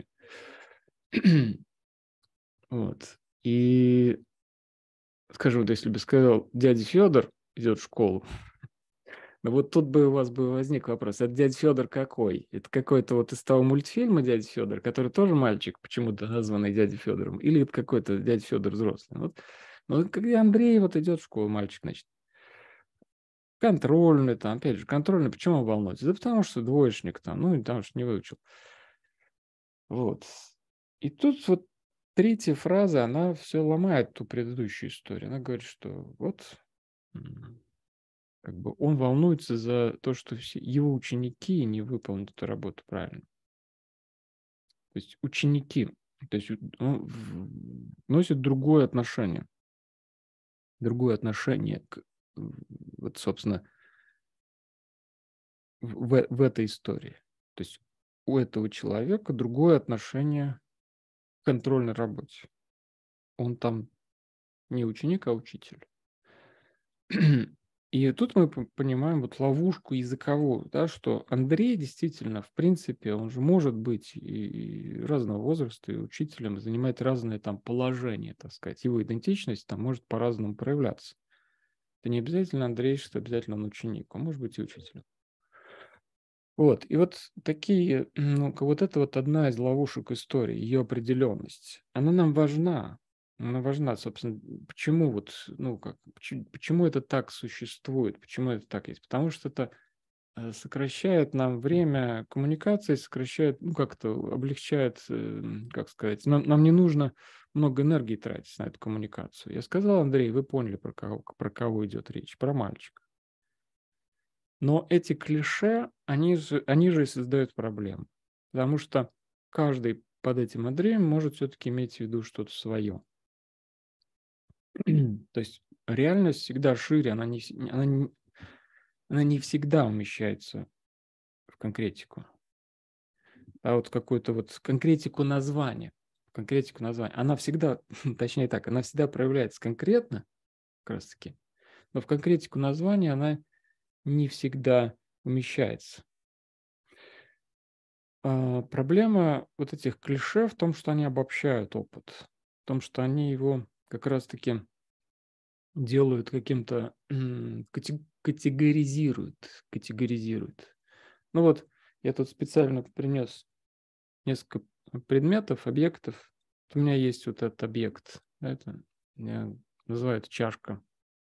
Вот. И, скажем, вот если бы сказал, дядя Федор идет в школу, ну вот тут бы у вас бы возник вопрос, это дядя Федор какой? Это какой-то вот из того мультфильма дядя Федор, который тоже мальчик, почему-то названный дядей Федором, или это какой-то дядя Федор взрослый? Вот, ну, когда Андрей вот идет в школу, мальчик, значит. контрольный, там, опять же, контрольный, почему он волнуется? Да потому что двоечник там, ну, и потому что не выучил. Вот. И тут вот третья фраза, она все ломает ту предыдущую историю. Она говорит, что вот как бы он волнуется за то, что все его ученики не выполнят эту работу правильно. То есть ученики, то есть он носит другое отношение к, вот, собственно, в этой истории. То есть у этого человека другое отношение к контрольной работе. Он там не ученик, а учитель. И тут мы понимаем вот ловушку языковую, да, что Андрей действительно, в принципе, он же может быть и разного возраста, и учителем, занимать разные там положения, так сказать. Его идентичность там может по-разному проявляться. Это не обязательно Андрей, что обязательно он ученик, он может быть и учителем. Вот, и вот такие, ну, вот это вот одна из ловушек истории, ее определенность. Она нам важна. Она важна, собственно, почему вот, ну, как, почему это так существует, почему это так есть? Потому что это сокращает нам время коммуникации, сокращает, ну, как-то облегчает, как сказать, нам не нужно много энергии тратить на эту коммуникацию. Я сказал, Андрей, вы поняли, про кого идет речь, про мальчика. Но эти клише, они же и создают проблему. Потому что каждый под этим Андреем может все-таки иметь в виду что-то свое. То есть реальность всегда шире, она не всегда умещается в конкретику. А вот какую-то вот конкретику названия. Она всегда, точнее так, она всегда проявляется конкретно, как раз таки, но в конкретику названия она не всегда умещается. Проблема вот этих клише в том, что они обобщают опыт, в том, что они его как раз-таки делают каким-то, категоризируют. Ну вот, я тут специально принес несколько предметов, объектов. Вот у меня есть вот этот объект, это я называю это чашка.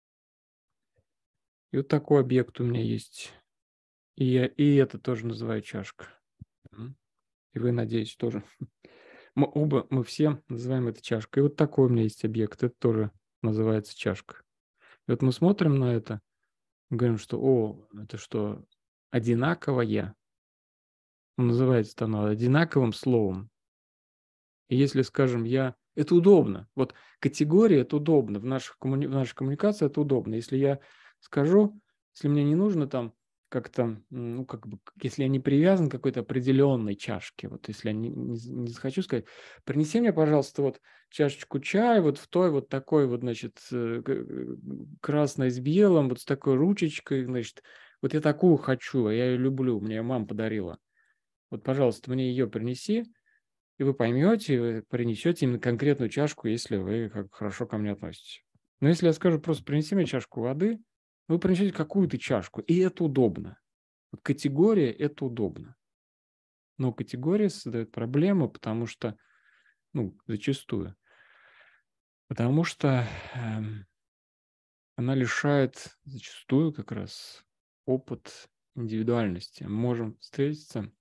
И вот такой объект у меня есть. И это тоже называю чашка. И вы, надеюсь, тоже. Мы все называем это чашкой. И вот такой у меня есть объект, это тоже называется чашка. И вот мы смотрим на это, говорим, что, это что, одинаковое? Называется оно одинаковым словом. И если, скажем, это удобно. Вот категория – это удобно. В нашей коммуникации это удобно. Если я скажу, если мне не нужно там как-то, ну, как бы, если я не привязан к какой-то определенной чашке, вот если я не захочу сказать, принеси мне, пожалуйста, вот чашечку чая вот в той вот такой вот, значит, красной с белым, вот с такой ручечкой, значит, вот я такую хочу, я ее люблю, мне ее мама подарила. Вот, пожалуйста, мне ее принеси, и вы поймете, вы принесете именно конкретную чашку, если вы как хорошо ко мне относитесь. Но если я скажу просто принеси мне чашку воды, вы принесете какую-то чашку, и это удобно. Вот категория – это удобно. Но категория создает проблему, потому что, ну, зачастую, потому что она лишает зачастую как раз опыт индивидуальности. Мы можем встретиться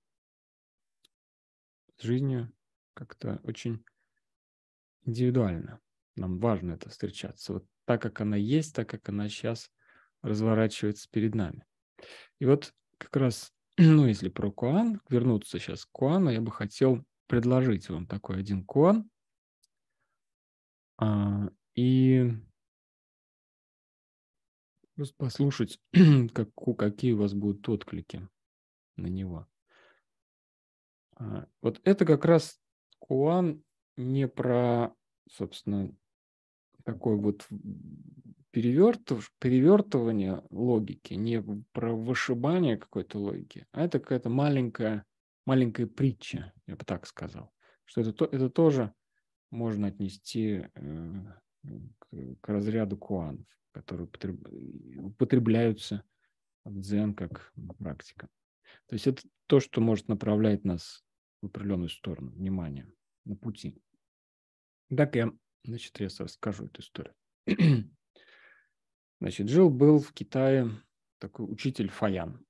с жизнью как-то очень индивидуально. Нам важно это встречаться. Вот так, как она есть, так, как она сейчас разворачивается перед нами. И вот как раз, ну, если про Куан, вернуться сейчас к Куану, я бы хотел предложить вам такой один Куан. И просто послушать, какие у вас будут отклики на него. Вот это как раз Куан не про, собственно, такое вот перевертывание логики, не про вышибание какой-то логики, а это какая-то маленькая притча, я бы так сказал. Что это тоже можно отнести к разряду куанов, которые употребляются в дзен как практика. То есть это то, что может направлять нас в определенную сторону, внимание, на пути. Так я расскажу эту историю. Значит, жил-был в Китае такой учитель Фаян.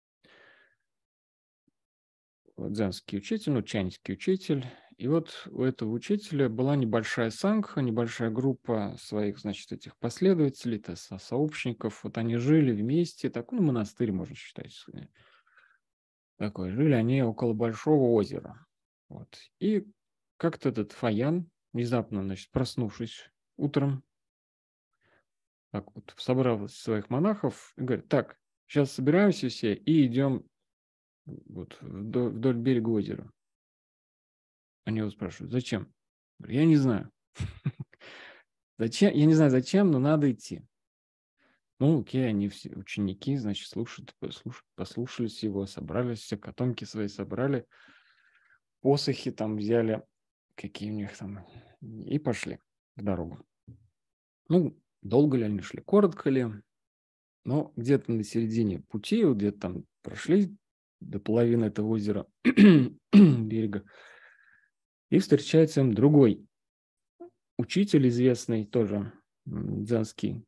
Дзенский учитель, ну, чанский учитель. И вот у этого учителя была небольшая сангха, небольшая группа своих, значит, этих последователей, сообщников. Вот они жили вместе, такой, ну, монастырь, можно считать. Такой, жили они около большого озера. Вот. И как-то этот Фаян, внезапно, значит, проснувшись утром, так вот, собрал своих монахов и говорит: так, сейчас собираемся все и идем вот вдоль берега озера. Они его спрашивают: зачем? Говорю: я не знаю. Зачем? Я не знаю зачем, но надо идти. Ну, окей, они все ученики, значит, послушались его, собрались, все котомки свои собрали, посохи там взяли, какие у них там, и пошли в дорогу. Ну, долго ли они шли, коротко ли, но где-то на середине пути, вот где-то там прошли до половины этого озера, берега, и встречается им другой учитель известный, тоже дзенский,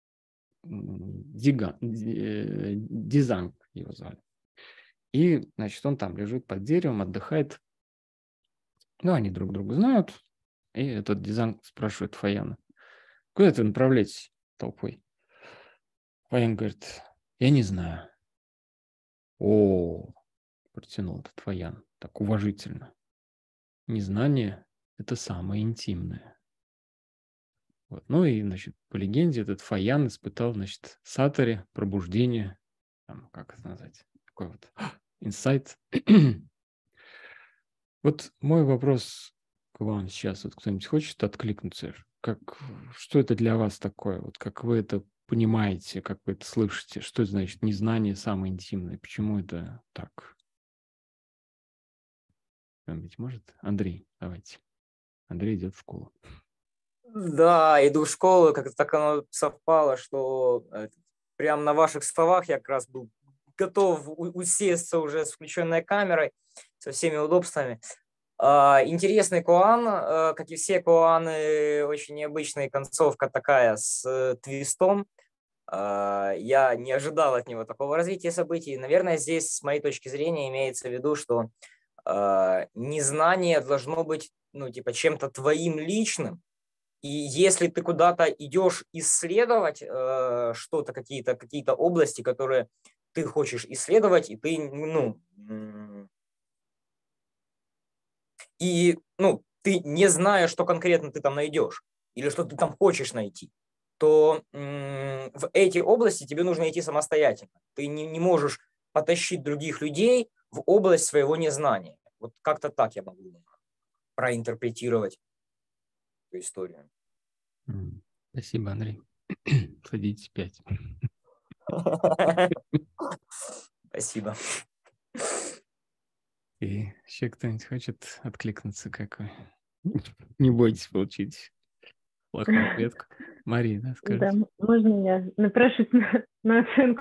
Дизанг его звали. И, значит, он там лежит под деревом, отдыхает. Ну, они друг друга знают. И этот Дизанг спрашивает Фаяна: куда ты направляетесь толпой? Фаян говорит: я не знаю. О, протянул этот Фаян так уважительно. Незнание – это самое интимное. Вот. Ну и, значит, по легенде этот Фаян испытал, значит, сатари, пробуждение, там, как это назвать, такой вот инсайт. Вот мой вопрос к вам сейчас. Вот кто-нибудь хочет откликнуться? Что это для вас такое? Вот как вы это понимаете, как вы это слышите? Что это значит незнание самое интимное? Почему это так? Кто-нибудь может? Андрей, давайте. Андрей идет в школу. Да, иду в школу, как-то так оно совпало, что прямо на ваших словах я как раз был готов усесться уже с включенной камерой, со всеми удобствами. Интересный коан, как и все коаны, очень необычная концовка такая с твистом. Я не ожидал от него такого развития событий. Наверное, здесь, с моей точки зрения, имеется в виду, что незнание должно быть, ну, типа, чем-то твоим личным. И если ты куда-то идешь исследовать что-то, какие-то области, которые ты хочешь исследовать, и ты, ты не знаешь, что конкретно ты там найдешь, или что ты там хочешь найти, то в эти области тебе нужно идти самостоятельно. Ты не можешь потащить других людей в область своего незнания. Вот как-то так я могу проинтерпретировать эту историю. Спасибо, Андрей. Садитесь 5. Спасибо. И еще кто-нибудь хочет откликнуться, как вы? Не бойтесь получить плохую ответку. Мария, да, скажите. Да, можно я напрошусь на оценку?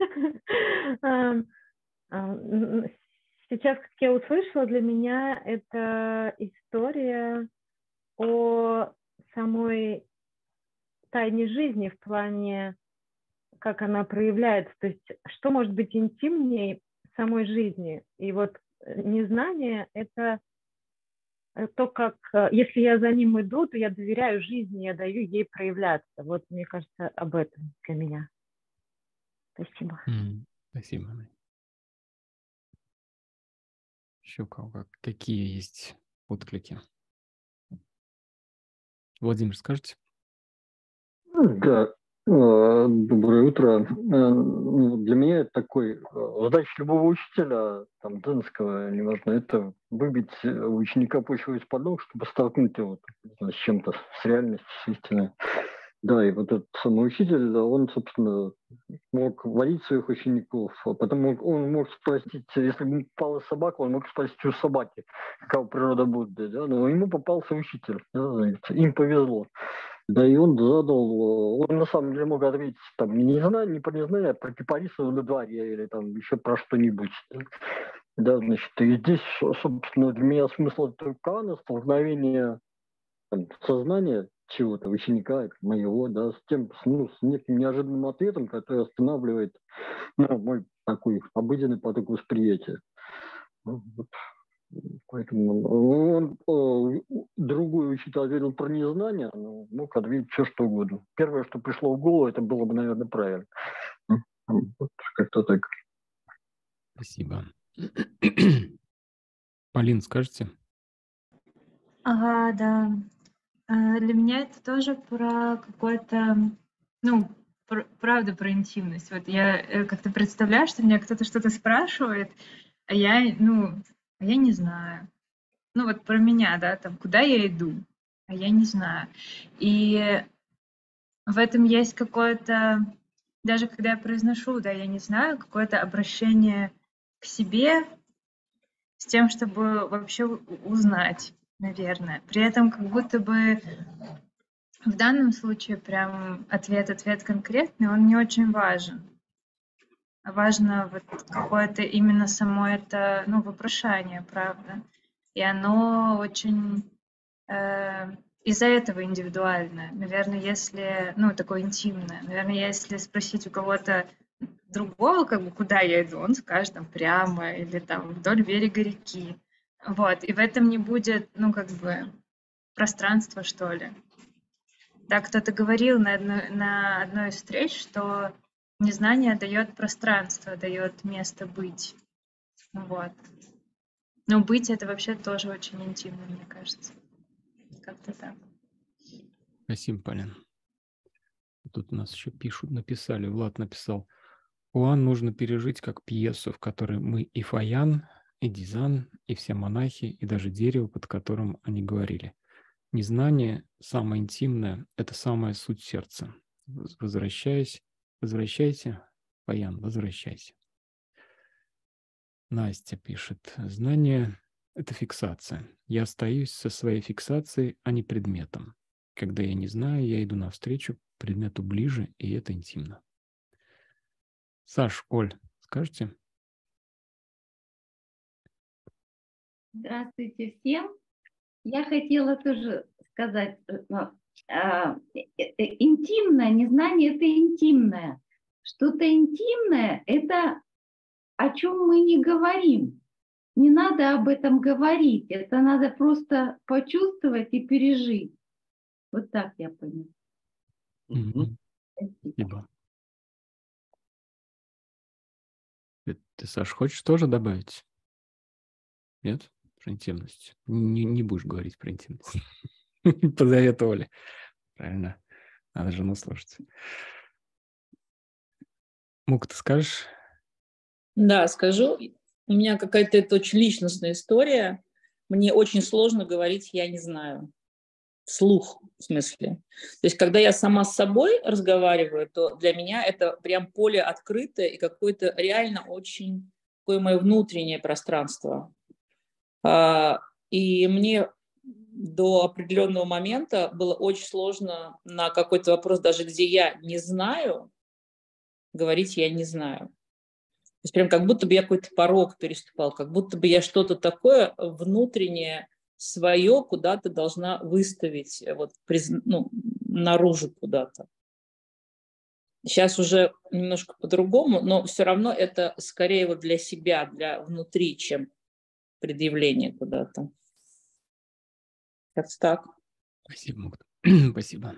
Сейчас, как я услышала, для меня это история о самой тайне жизни в плане, как она проявляется. То есть, что может быть интимнее самой жизни? И вот незнание – это то, как, если я за ним иду, то я доверяю жизни, я даю ей проявляться. Вот, мне кажется, об этом для меня. Спасибо. Спасибо. Еще у кого какие есть отклики? Владимир, скажете? Да, доброе утро. Для меня это такой задача любого учителя, там, дзенского, неважно, это выбить ученика почву из-под ног, чтобы столкнуть его с чем-то, с реальностью, с истиной. Да, и вот этот самый учитель, он, собственно, мог водить своих учеников, а потом он мог спросить, если бы ему попалась собака, он мог спросить у собаки, какова природа Будды, да, но ему попался учитель, да, им повезло. Да, и он задал, он на самом деле мог ответить, там, не знаю, не про незнание, а про кипарисы на дворе или там еще про что-нибудь. Да, значит, и здесь, собственно, для меня смысл этого кана, столкновение там, сознания чего-то ученика, моего, да, с неким неожиданным ответом, который останавливает мой такой обыденный поток восприятия. Вот. Поэтому другой учитель ответил про незнание, но мог ответить все, что угодно. Первое, что пришло в голову, это было бы, наверное, правильно. Вот как-то так. Спасибо. Полин, скажете? Ага, да. Для меня это тоже про какое-то, ну, правда про интимность. Вот я как-то представляю, что меня кто-то что-то спрашивает, а я не знаю. Ну, вот про меня, да, там, куда я иду, а я не знаю. И в этом есть какое-то, даже когда я произношу, да, я не знаю, какое-то обращение к себе с тем, чтобы вообще узнать, наверное. При этом как будто бы в данном случае прям ответ конкретный, он не очень важен. Важно вот какое-то именно само это, вопрошание, правда. И оно очень из-за этого индивидуальное. Наверное, если, такое интимное. Наверное, если спросить у кого-то другого, как бы, куда я иду, он скажет там прямо или там вдоль берега реки. Вот. И в этом не будет, пространства, что ли. Да, кто-то говорил на одной из встреч, что незнание дает пространство, дает место быть. Вот. Но быть это вообще тоже очень интимно, мне кажется. Как-то так. Спасибо, Полин. Тут у нас еще написали, Влад написал, Уан нужно пережить как пьесу, в которой мы и Фаян, и Дизан, и все монахи, и даже дерево, под которым они говорили. Незнание, самое интимное, это самая суть сердца. Возвращайся, Фаян, возвращайся. Настя пишет, знание – это фиксация. Я остаюсь со своей фиксацией, а не предметом. Когда я не знаю, я иду навстречу предмету ближе, и это интимно. Саш, Оль, скажете? Здравствуйте всем. Я хотела тоже сказать, интимное, незнание – это интимное. Что-то интимное – это о чем мы не говорим. Не надо об этом говорить, это надо просто почувствовать и пережить. Вот так я поняла. Спасибо. Ты, Саш, хочешь тоже добавить? Нет? Про интимность. Не будешь говорить про интимность. По завету Оли. Правильно. Надо жену слушать. Мук, ты скажешь? Да, скажу. У меня какая-то это очень личностная история. Мне очень сложно говорить «я не знаю». Вслух, в смысле. То есть, когда я сама с собой разговариваю, то для меня это прям поле открытое и какое-то реально очень такое мое внутреннее пространство. И мне до определенного момента было очень сложно на какой-то вопрос, даже где я не знаю, говорить «я не знаю». То есть прям как будто бы я какой-то порог переступал, как будто бы я что-то такое внутреннее свое куда-то должна выставить, вот, наружу куда-то. Сейчас уже немножко по-другому, но все равно это скорее вот для себя, для внутри, чем предъявление куда-то. Как-то так. Спасибо, Мук. Спасибо.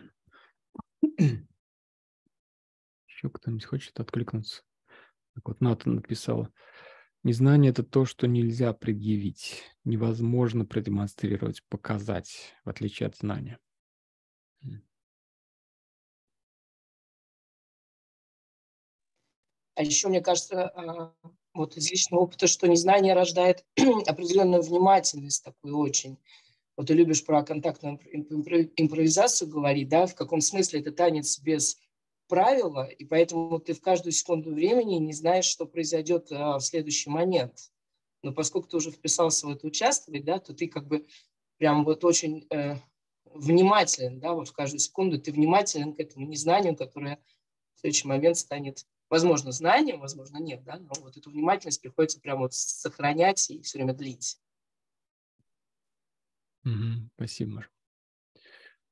Еще кто-нибудь хочет откликнуться? Так вот, Ната написала. Незнание – это то, что нельзя предъявить, невозможно продемонстрировать, показать, в отличие от знания. А еще, мне кажется, вот из личного опыта, что незнание рождает определенную внимательность такую очень. Вот ты любишь про контактную импровизацию говорить, да, в каком смысле это танец без правила, и поэтому ты в каждую секунду времени не знаешь, что произойдет в следующий момент. Но поскольку ты уже вписался в это участвовать, да, то ты как бы прям вот очень внимателен, да, вот в каждую секунду ты внимателен к этому незнанию, которое в следующий момент станет, возможно, знанием, возможно, нет, да, но вот эту внимательность приходится прям вот сохранять и все время длить. Спасибо, Маша.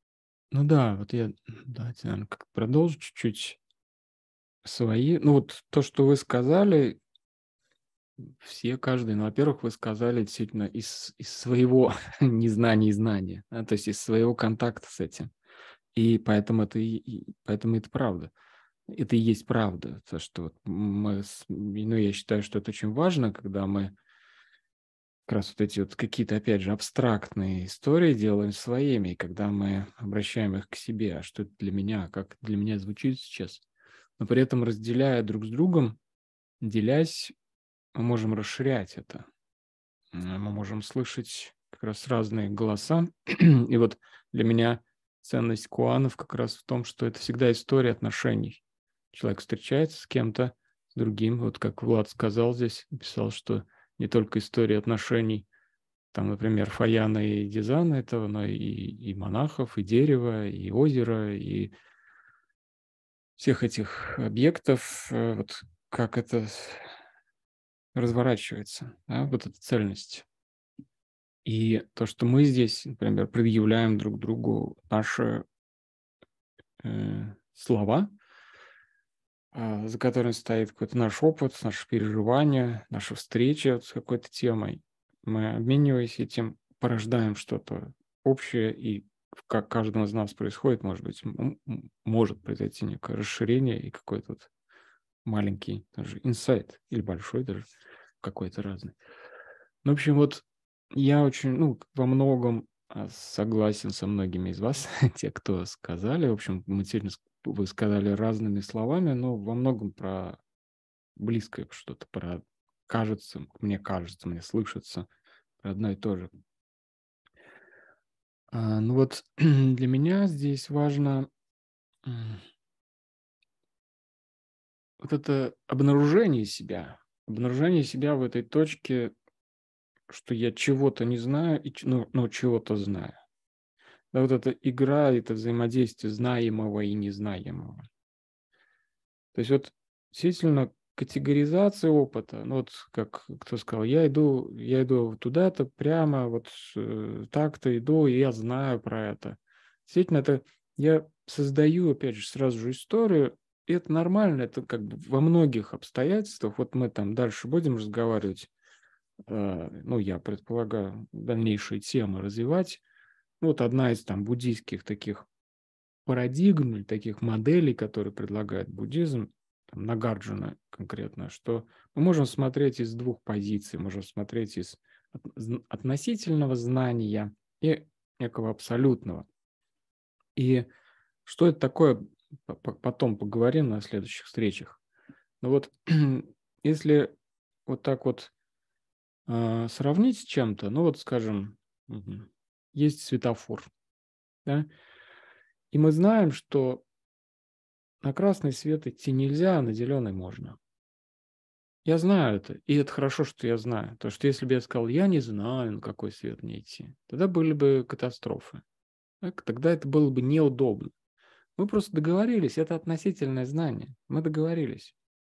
Ну да, вот я, давайте, наверное, как продолжу чуть-чуть свои. Ну вот то, что вы сказали, все, каждый, ну, во-первых, вы сказали действительно из своего незнания и знания, да, то есть из своего контакта с этим. И поэтому поэтому это правда. Это и есть правда. То, что вот ну, я считаю, что это очень важно, когда мы как раз вот эти вот какие-то, опять же, абстрактные истории делаем своими, и когда мы обращаем их к себе, а что это для меня, как это для меня звучит сейчас, но при этом разделяя друг с другом, делясь, мы можем расширять это. Мы можем слышать как раз разные голоса. И вот для меня ценность куанов как раз в том, что это всегда история отношений. Человек встречается с кем-то, с другим. Вот как Влад сказал здесь, написал, что не только история отношений, там, например, Фаяна и Дизана этого, но и монахов, и дерева, и озера, и всех этих объектов, вот как это разворачивается, да, вот эта цельность. И то, что мы здесь, например, предъявляем друг другу наши слова, за которыми стоит какой-то наш опыт, наши переживания, наша встреча с какой-то темой. Мы, обмениваясь этим, порождаем что-то общее, и как каждому из нас происходит, может быть, может произойти некое расширение и какой-то вот маленький даже инсайт, или большой даже, какой-то разный. Ну, в общем, вот я очень, ну, во многом согласен со многими из вас, те, кто сказали. В общем, вы сказали разными словами, но во многом про близкое что-то, про кажется, мне слышится, про одно и то же. Ну вот для меня здесь важно вот это обнаружение себя в этой точке, что я чего-то не знаю, но чего-то знаю. Да, вот эта игра, это взаимодействие знаемого и незнаемого. То есть вот действительно категоризация опыта, ну вот как кто сказал, я иду туда-то прямо, вот так-то иду, и я знаю про это. Действительно, это я создаю, опять же, сразу же историю, и это нормально, это как бы во многих обстоятельствах, вот мы там дальше будем разговаривать, ну, я предполагаю, дальнейшие темы развивать. Вот одна из там буддийских таких парадигм, таких моделей, которые предлагает буддизм, там, Нагарджуна конкретно, что мы можем смотреть из двух позиций, можем смотреть из относительного знания и некого абсолютного. И что это такое, потом поговорим на следующих встречах. Но вот если вот так вот сравнить с чем-то, ну вот скажем, есть светофор, да, и мы знаем, что на красный свет идти нельзя, а на зеленый можно. Я знаю это, и это хорошо, что я знаю. Потому что если бы я сказал, я не знаю, на какой свет мне идти, тогда были бы катастрофы. Так? Тогда это было бы неудобно. Мы просто договорились, это относительное знание. Мы договорились.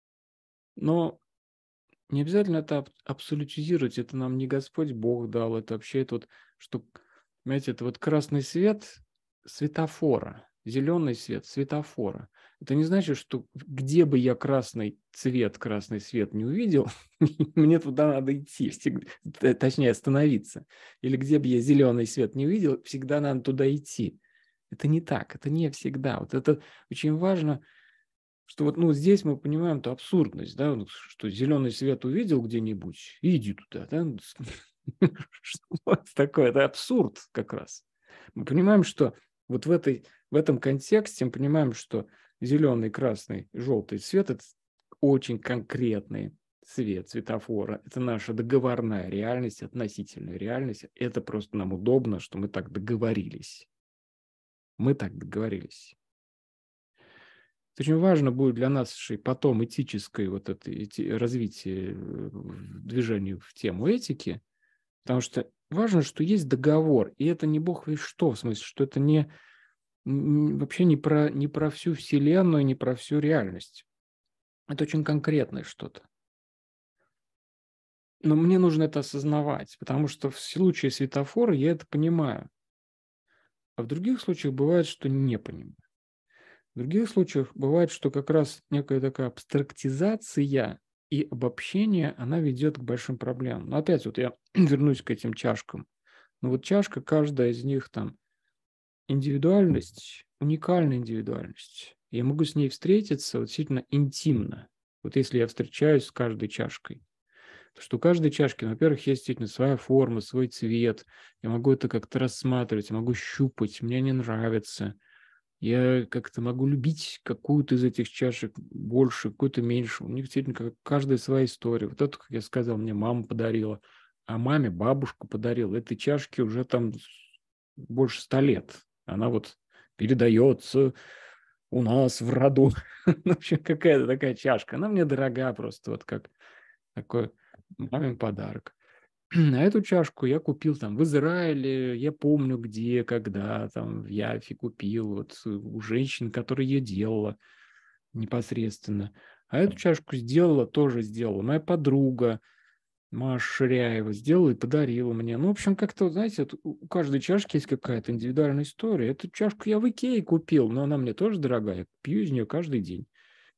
Но не обязательно это абсолютизировать, это нам не Господь Бог дал, это вообще это вот, что, понимаете, это вот красный свет светофора, зеленый свет светофора. Это не значит, что где бы я красный свет не увидел, мне туда надо идти, точнее остановиться. Или где бы я зеленый свет не увидел, всегда надо туда идти. Это не так, это не всегда. Вот это очень важно, что вот, ну, здесь мы понимаем эту абсурдность, да, что зеленый свет увидел где-нибудь, и иди туда, да. Что такое? Это абсурд как раз. Мы понимаем, что вот в этом контексте мы понимаем, что зеленый, красный, желтый цвет – это очень конкретный цвет светофора. Это наша договорная реальность, относительная реальность. Это просто нам удобно, что мы так договорились. Мы так договорились. Это очень важно будет для нас потом этическое вот это развитие движения в тему этики, потому что важно, что есть договор, и это не бог весть что, в смысле, что это вообще не про всю Вселенную, не про всю реальность. Это очень конкретное что-то. Но мне нужно это осознавать, потому что в случае светофора я это понимаю. а в других случаях бывает, что не понимаю. В других случаях бывает, что как раз некая такая абстрактизация и обобщение, она ведет к большим проблемам. Но опять вот я вернусь к этим чашкам. Но вот чашка, каждая из них там индивидуальность, уникальная индивидуальность. Я могу с ней встретиться вот действительно интимно. Вот если я встречаюсь с каждой чашкой. Потому что у каждой чашки, во-первых, есть действительно своя форма, свой цвет. Я могу это как-то рассматривать, я могу щупать, мне не нравится. Я как-то могу любить какую-то из этих чашек больше, какую-то меньше. У них действительно каждая своя история. Вот это, как я сказал, мне мама подарила, а маме бабушка подарила. Этой чашке уже там больше 100 лет. Она вот передается у нас в роду. В общем, какая-то такая чашка. Она мне дорога просто, вот как такой мамин подарок. А эту чашку я купил там в Израиле, я помню где, когда, там в Яфе купил, вот у женщин, которая ее делала непосредственно. А эту чашку тоже сделала моя подруга Маша Ширяева, сделала и подарила мне. Ну, в общем, как-то, знаете, вот у каждой чашки есть какая-то индивидуальная история. Эту чашку я в Икее купил, но она мне тоже дорогая, я пью из нее каждый день.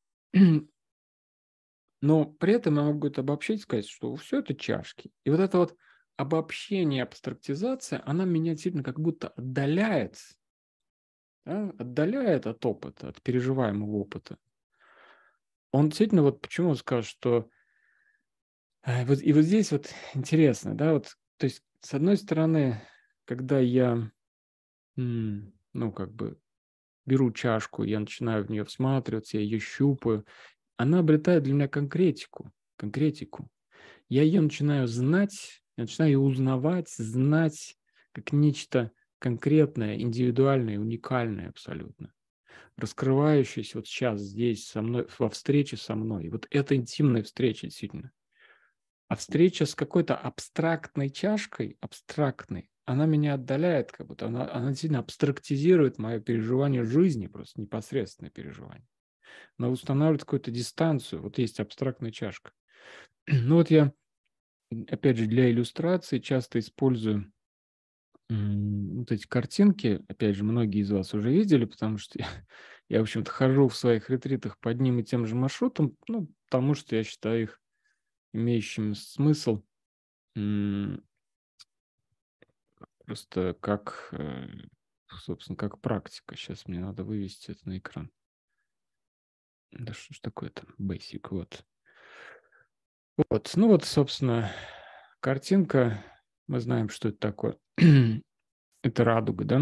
Но при этом я могу это обобщить и сказать, что все это чашки. И вот это вот обобщение, абстрактизация, она меня сильно как будто отдаляет, да, отдаляет от опыта, от переживаемого опыта. Он действительно, вот почему он скажет, что... Вот, и вот здесь вот интересно, да, вот, то есть, с одной стороны, когда я, ну, как бы беру чашку, я начинаю в нее всматриваться, я ее щупаю, она обретает для меня конкретику. Я ее начинаю знать, я начинаю ее узнавать, знать как нечто конкретное, индивидуальное, уникальное абсолютно, раскрывающееся вот сейчас, здесь, со мной, во встрече со мной. Вот это интимная встреча, действительно. А встреча с какой-то абстрактной чашкой, она меня отдаляет, как будто она сильно абстрактизирует мое переживание жизни, просто непосредственное переживание. Она устанавливает какую-то дистанцию. Вот есть абстрактная чашка. Ну вот я, опять же, для иллюстрации часто использую вот эти картинки. Опять же, многие из вас уже видели, потому что я в общем-то, хожу в своих ретритах по одним и тем же маршрутам, ну, потому что я считаю их имеющим смысл просто как, собственно, как практика. Сейчас мне надо вывести это на экран. Да что ж такое-то? Basic, вот. Вот, ну вот, собственно, картинка. Мы знаем, что это такое. Это радуга, да?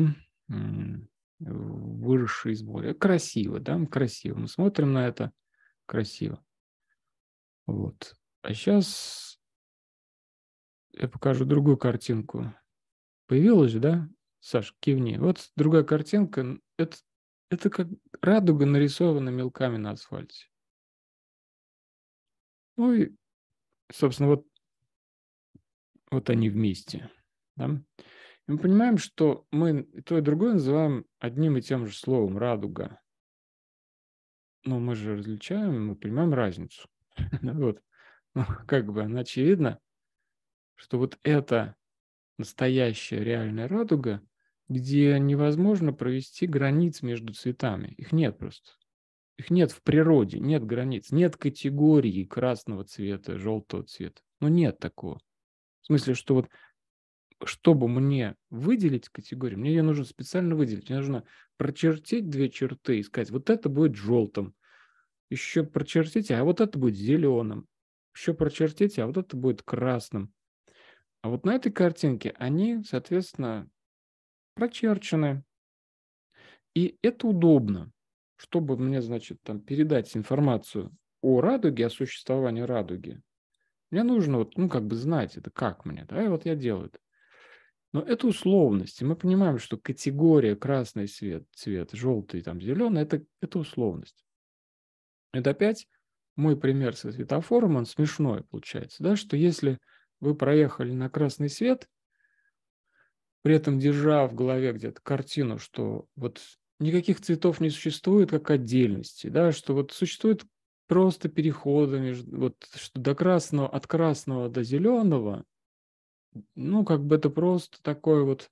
Выросшая из моря. Красиво, да? Красиво. Мы смотрим на это. Красиво. Вот. А сейчас я покажу другую картинку. Появилась же, да? Саш, кивни. Вот другая картинка. Это как радуга нарисована мелками на асфальте. Ну и, собственно, вот они вместе. Да? И мы понимаем, что мы и то, и другое называем одним и тем же словом радуга. Но мы же различаем, мы понимаем разницу. Вот. Ну, как бы она очевидна, что вот это настоящая реальная радуга, где невозможно провести границ между цветами. Их нет просто. Их нет в природе, нет границ, нет категории красного цвета, желтого цвета. Ну, нет такого. В смысле, что вот чтобы мне выделить категорию, мне ее нужно специально выделить. Мне нужно прочертить две черты и сказать, вот это будет желтым. Еще прочертите, а вот это будет зеленым. Еще прочертите, а вот это будет красным. А вот на этой картинке они, соответственно, прочерчены. И это удобно, чтобы мне, значит, там передать информацию о радуге, о существовании радуги. Мне нужно вот, ну, как бы знать это, как мне, да, и вот я делаю это. Но это условность. И мы понимаем, что категория красный цвет, желтый, там, зеленый, это условность. Это опять мой пример со светофором, он смешной получается, да, что если вы проехали на красный свет, при этом держа в голове где-то картину, что вот никаких цветов не существует как отдельности, да, что вот существует просто переходы между, вот, что от красного до зеленого, ну, как бы это просто такое вот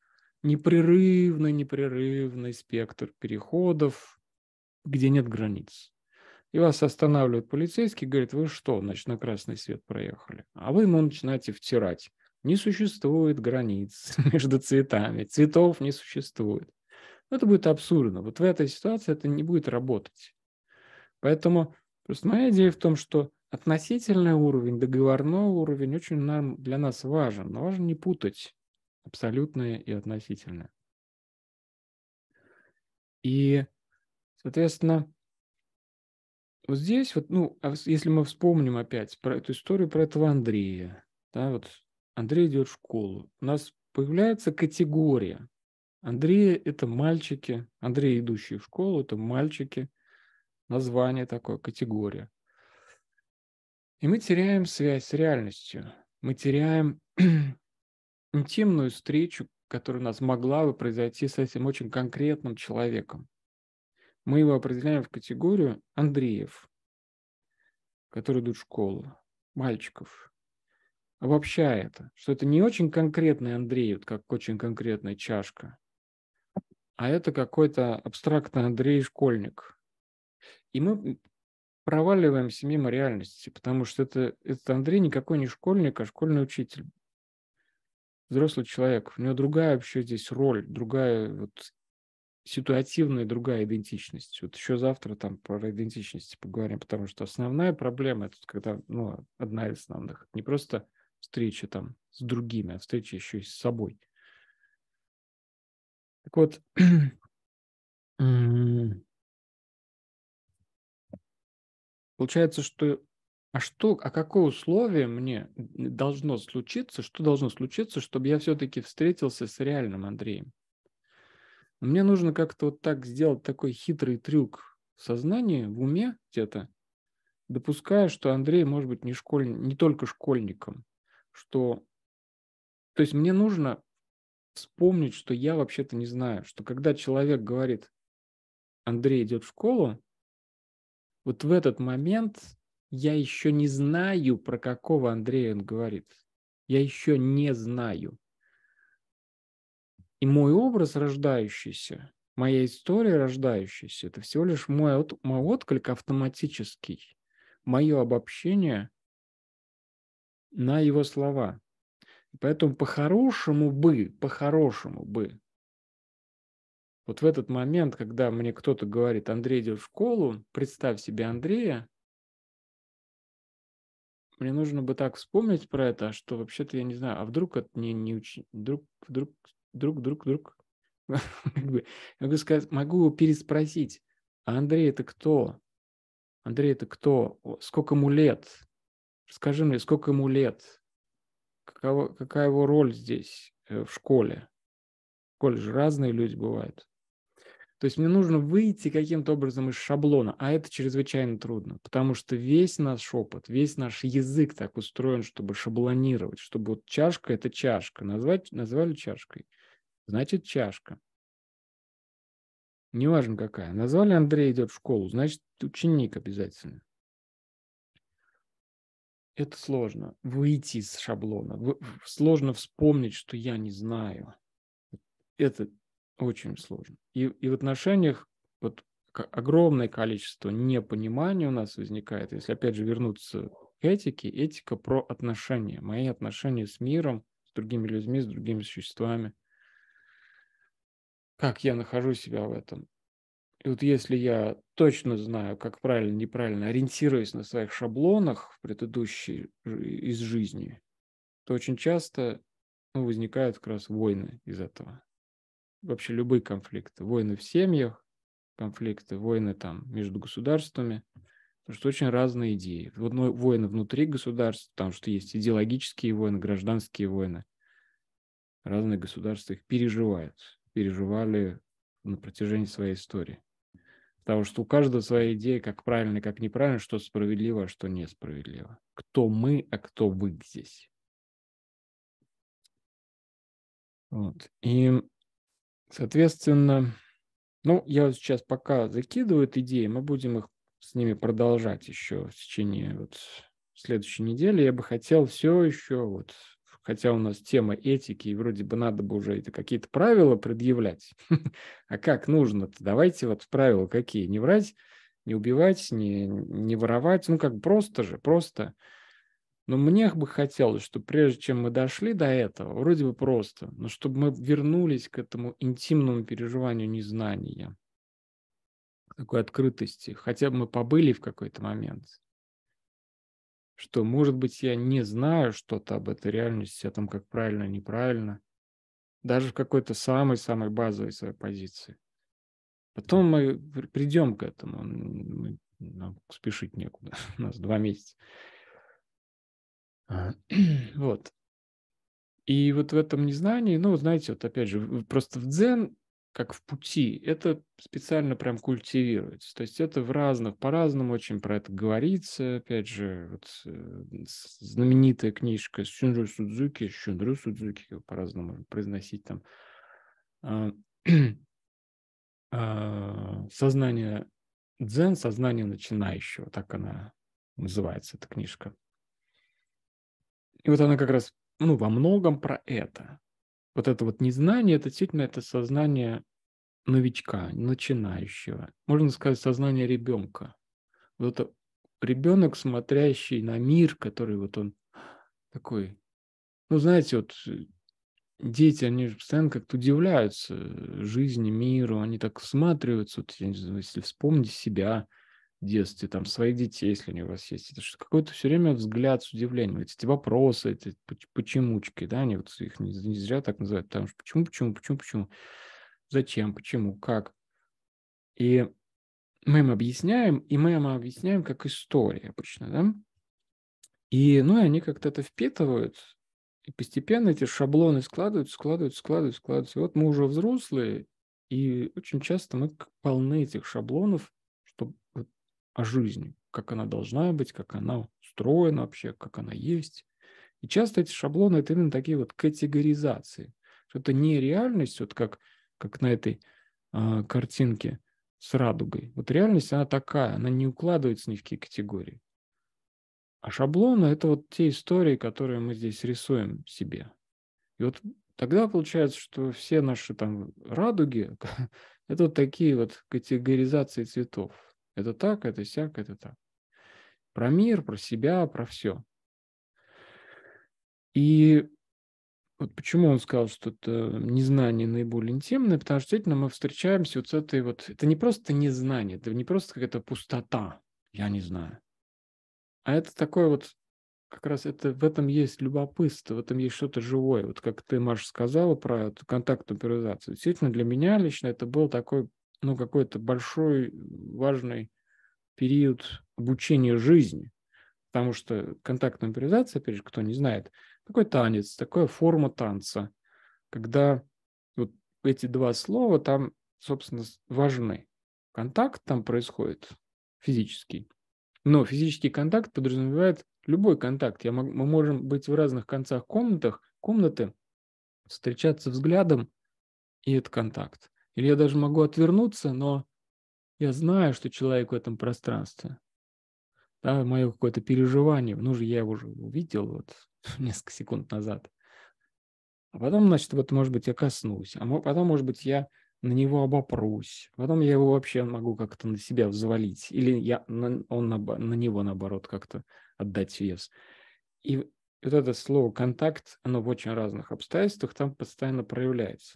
непрерывный спектр переходов, где нет границ. И вас останавливает полицейский, говорит, вы что, значит, на красный свет проехали? А вы ему начинаете втирать. Не существует границ между цветами, цветов не существует. Это будет абсурдно. Вот в этой ситуации это не будет работать. Поэтому просто моя идея в том, что относительный уровень, договорной уровень очень для нас важен. Но важно не путать абсолютное и относительное. И, соответственно, вот здесь, вот, если мы вспомним опять про эту историю, про этого Андрея, да, вот Андрей идет в школу, у нас появляется категория. Андрей – это мальчики, Андрей, идущий в школу, это мальчики, название такое, категория. И мы теряем связь с реальностью, мы теряем интимную встречу, которая у нас могла бы произойти с этим очень конкретным человеком. Мы его определяем в категорию Андреев, которые идут в школу, мальчиков. Обобщая это, что это не очень конкретный Андрей, вот как очень конкретная чашка, а это какой-то абстрактный Андрей-школьник. И мы проваливаемся мимо реальности, потому что этот Андрей никакой не школьник, а школьный учитель. Взрослый человек. У него другая вообще здесь роль, другая вот ситуативная, другая идентичность. Вот еще завтра там про идентичности поговорим, потому что основная проблема, это когда, одна из основных, не просто встреча там с другими, а встреча еще и с собой. Так вот, получается, что какое условие мне должно случиться, что должно случиться, чтобы я все-таки встретился с реальным Андреем? Мне нужно как-то вот так сделать такой хитрый трюк в сознании, в уме где-то, допуская, что Андрей может быть не только школьником, то есть мне нужно вспомнить, что я вообще-то не знаю, что когда человек говорит, Андрей идет в школу, вот в этот момент я еще не знаю, про какого Андрея он говорит. Я еще не знаю. И мой образ рождающийся, моя история рождающаяся, это всего лишь мой отклик автоматический, мое обобщение на его слова. Поэтому по-хорошему бы, вот в этот момент, когда мне кто-то говорит, Андрей идет в школу, представь себе Андрея, мне нужно бы так вспомнить про это, что вообще-то я не знаю, а вдруг это не учи, вдруг. Могу сказать, могу переспросить, а Андрей это кто? Андрей это кто? Сколько ему лет? Расскажи мне, сколько ему лет? Какая его роль здесь в школе? В школе же разные люди бывают. То есть мне нужно выйти каким-то образом из шаблона, а это чрезвычайно трудно, потому что весь наш опыт, весь наш язык так устроен, чтобы шаблонировать, чтобы вот чашка – это чашка, назвали чашкой, значит чашка. Неважно какая. Назвали Андрей идет в школу, значит ученик обязательно. Это сложно, выйти из шаблона, сложно вспомнить, что я не знаю. Это очень сложно. И в отношениях вот огромное количество непонимания у нас возникает. Если опять же вернуться к этике, этика про отношения, мои отношения с миром, с другими людьми, с другими существами. Как я нахожу себя в этом? И вот если я точно знаю, как правильно, неправильно, ориентируясь на своих шаблонах предыдущей из жизни, то очень часто возникают как раз войны из этого. Вообще любые конфликты. Войны в семьях, конфликты, войны там между государствами. Потому что очень разные идеи. Войны внутри государств, потому что есть идеологические войны, гражданские войны. Разные государства их переживали на протяжении своей истории. Потому что у каждого своя идея, как правильно и как неправильно, что справедливо, а что несправедливо. Кто мы, а кто вы здесь. Вот. И, соответственно, я вот сейчас пока закидываю эти идеи, мы будем их с ними продолжать еще в течение следующей недели. Я бы хотел все еще хотя у нас тема этики, и вроде бы надо бы уже это какие-то правила предъявлять. А как нужно-то? Давайте вот правила какие? Не врать, не убивать, не воровать. Ну, как просто же, просто. Но мне бы хотелось, чтобы прежде чем мы дошли до этого, вроде бы просто, но чтобы мы вернулись к этому интимному переживанию незнания, такой открытости. Хотя бы мы побыли в какой-то момент. Что, может быть, я не знаю что-то об этой реальности, о том, как правильно, неправильно. Даже в какой-то самой-самой базовой своей позиции. Потом мы придем к этому. Нам спешить некуда. У нас 2 месяца. Вот. И вот в этом незнании, ну, знаете, вот опять же, просто в дзен, как в пути, это специально прям культивируется. То есть это в разных, по-разному очень про это говорится. Опять же, вот знаменитая книжка Сюнрю Судзуки, по-разному можно произносить там, «Сознание дзен, сознание начинающего», так она называется, эта книжка. И вот она как раз, ну, во многом про это. Вот это вот незнание, это действительно это сознание новичка, начинающего. Можно сказать, сознание ребенка. Вот это ребенок, смотрящий на мир, который вот он такой, ну, знаете, вот дети, они же постоянно как-то удивляются жизни, миру, они так всматриваются, вот, я не знаю, если вспомните себя в детстве, там, своих детей, если они у вас есть, это что какой-то все время взгляд с удивлением, эти вопросы, эти почемучки, да, они вот их не зря так называют, потому что почему, зачем, почему, как. И мы им объясняем как история обычно, да, и, ну, и они как-то это впитывают, и постепенно эти шаблоны складываются. И вот мы уже взрослые, и очень часто мы полны этих шаблонов, что вот о жизни, как она должна быть, как она устроена вообще, как она есть. И часто эти шаблоны – это именно такие вот категоризации. Что это не реальность, вот как на этой картинке с радугой. Вот реальность, она такая, она не укладывается ни в какие категории. А шаблоны – это вот те истории, которые мы здесь рисуем себе. И вот тогда получается, что все наши там радуги – это вот такие вот категоризации цветов. Это так, это сяк, это так. Про мир, про себя, про все. И вот почему он сказал, что это незнание наиболее интимное, потому что действительно мы встречаемся вот с этой вот… Это не просто незнание, это не просто какая-то пустота, я не знаю. А это такое вот, как раз это, в этом есть любопытство, в этом есть что-то живое. Вот как ты, Маша, сказала про эту контактную периодизацию. Действительно, для меня лично это был такой, ну, какой-то большой, важный период обучения жизни. Потому что контактная импровизация, опять же, кто не знает, такой танец, такая форма танца, когда вот эти 2 слова там, собственно, важны. Контакт там происходит физический, но физический контакт подразумевает любой контакт. Мы можем быть в разных концах комнаты, встречаться взглядом, и это контакт. Или я даже могу отвернуться, но я знаю, что человек в этом пространстве. Да, мое какое-то переживание, ну же я его уже увидел вот несколько секунд назад. А потом, значит, вот, может быть, я коснусь, а потом, может быть, я на него обопрусь, потом я его вообще могу как-то на себя взвалить, или он на него, наоборот, как-то отдать вес. И вот это слово «контакт», оно в очень разных обстоятельствах там постоянно проявляется.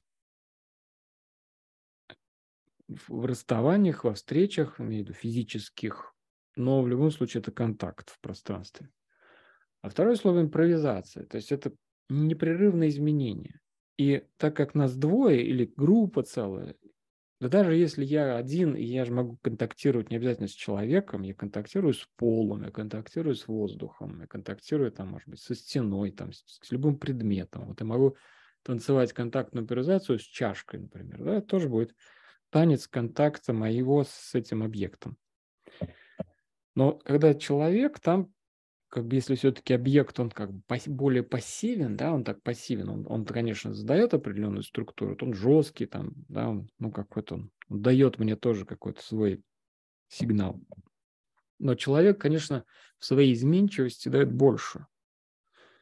В расставаниях, во встречах, имею в виду физических, но в любом случае это контакт в пространстве. А второе слово – импровизация, то есть это непрерывное изменение. И так как нас двое или группа целая, да даже если я один, и я же могу контактировать не обязательно с человеком, я контактирую с полом, я контактирую с воздухом, я контактирую, там, может быть, со стеной, там, с любым предметом. Вот я могу танцевать контактную импровизацию с чашкой, например. Да, это тоже будет танец контакта моего с этим объектом. Но когда человек, там, как бы, если все-таки объект, он как бы более пассивен, да, он так пассивен, он конечно, задает определенную структуру, он жесткий, там, да, ну, какой-то он дает мне тоже какой-то свой сигнал. Но человек, конечно, в своей изменчивости дает больше.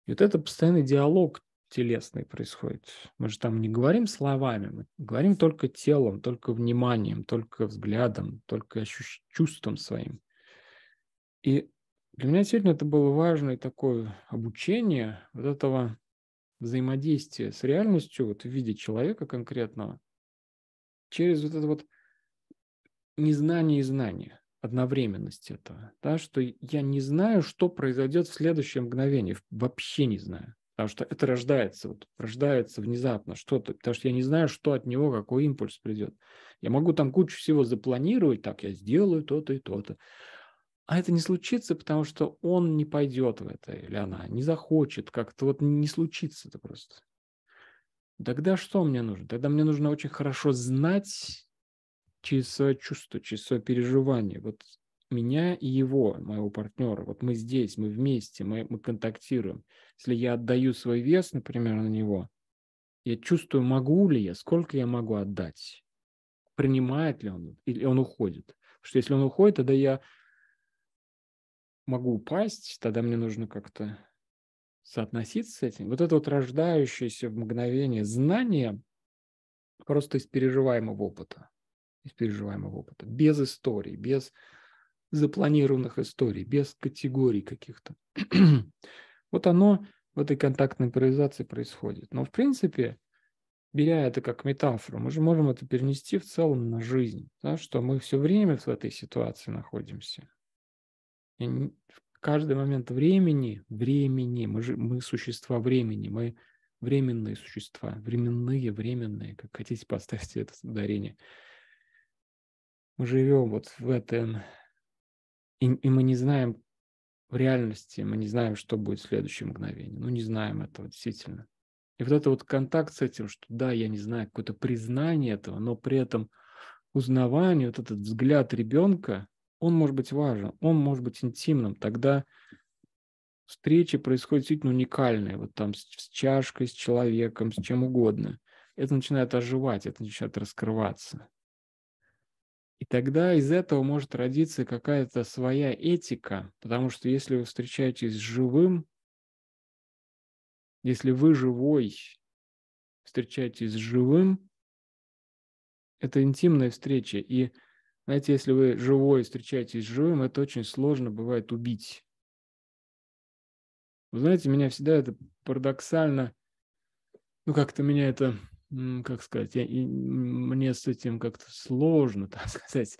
И вот это постоянный диалог телесный происходит. Мы же там не говорим словами, мы говорим только телом, только вниманием, только взглядом, только чувством своим. И для меня действительно это было важное такое обучение вот этого взаимодействия с реальностью вот в виде человека конкретного через вот это вот незнание и знание, одновременность этого, да, что я не знаю, что произойдет в следующее мгновение, вообще не знаю, потому что это рождается внезапно что-то, потому что я не знаю, что от него, какой импульс придет. Я могу там кучу всего запланировать, так, я сделаю то-то и то-то, а это не случится, потому что он не пойдет в это, или она не захочет, как-то вот не случится это просто. Тогда что мне нужно? Тогда мне нужно очень хорошо знать через свое чувство, через свое переживание. Вот меня и его, моего партнера, вот мы здесь, мы вместе, мы контактируем. Если я отдаю свой вес, например, на него, я чувствую, могу ли я, сколько я могу отдать, принимает ли он, или он уходит. Потому что если он уходит, тогда я могу упасть, тогда мне нужно как-то соотноситься с этим. Вот это вот рождающееся в мгновение знание просто из переживаемого опыта. Без историй, без запланированных историй, без категорий каких-то. Вот оно в этой контактной импровизации происходит. Но в принципе, беря это как метафору, мы же можем это перенести в целом на жизнь, да, что мы все время в этой ситуации находимся. И в каждый момент времени, мы существа времени, мы временные существа, временные, как хотите, поставьте это ударение. Мы живем вот в этом, и мы не знаем в реальности, мы не знаем, что будет в следующее мгновение. Ну, не знаем этого действительно. И вот это вот контакт с этим, что да, я не знаю, какое-то признание этого, но при этом узнавание, вот этот взгляд ребенка, он может быть важен, он может быть интимным. Тогда встречи происходят действительно уникальные. Вот там с чашкой, с человеком, с чем угодно. Это начинает оживать, это начинает раскрываться. И тогда из этого может родиться какая-то своя этика, потому что если вы встречаетесь с живым, если вы живой встречаетесь с живым, это интимная встреча. И, знаете, если вы живой встречаетесь с живым, это очень сложно бывает убить. Вы знаете, меня всегда это парадоксально, ну как-то меня это, как сказать, мне с этим как-то сложно, так сказать,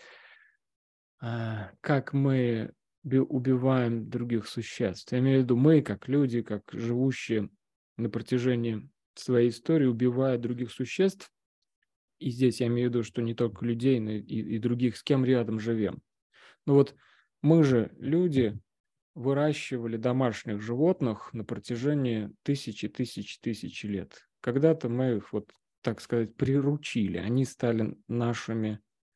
как мы убиваем других существ. Я имею в виду, мы, как люди, как живущие на протяжении своей истории, убивают других существ. И здесь я имею в виду, что не только людей, но и других, с кем рядом живем. Ну вот мы же, люди, выращивали домашних животных на протяжении тысяч лет. Когда-то мы их, вот, так сказать, приручили. Они стали нашими.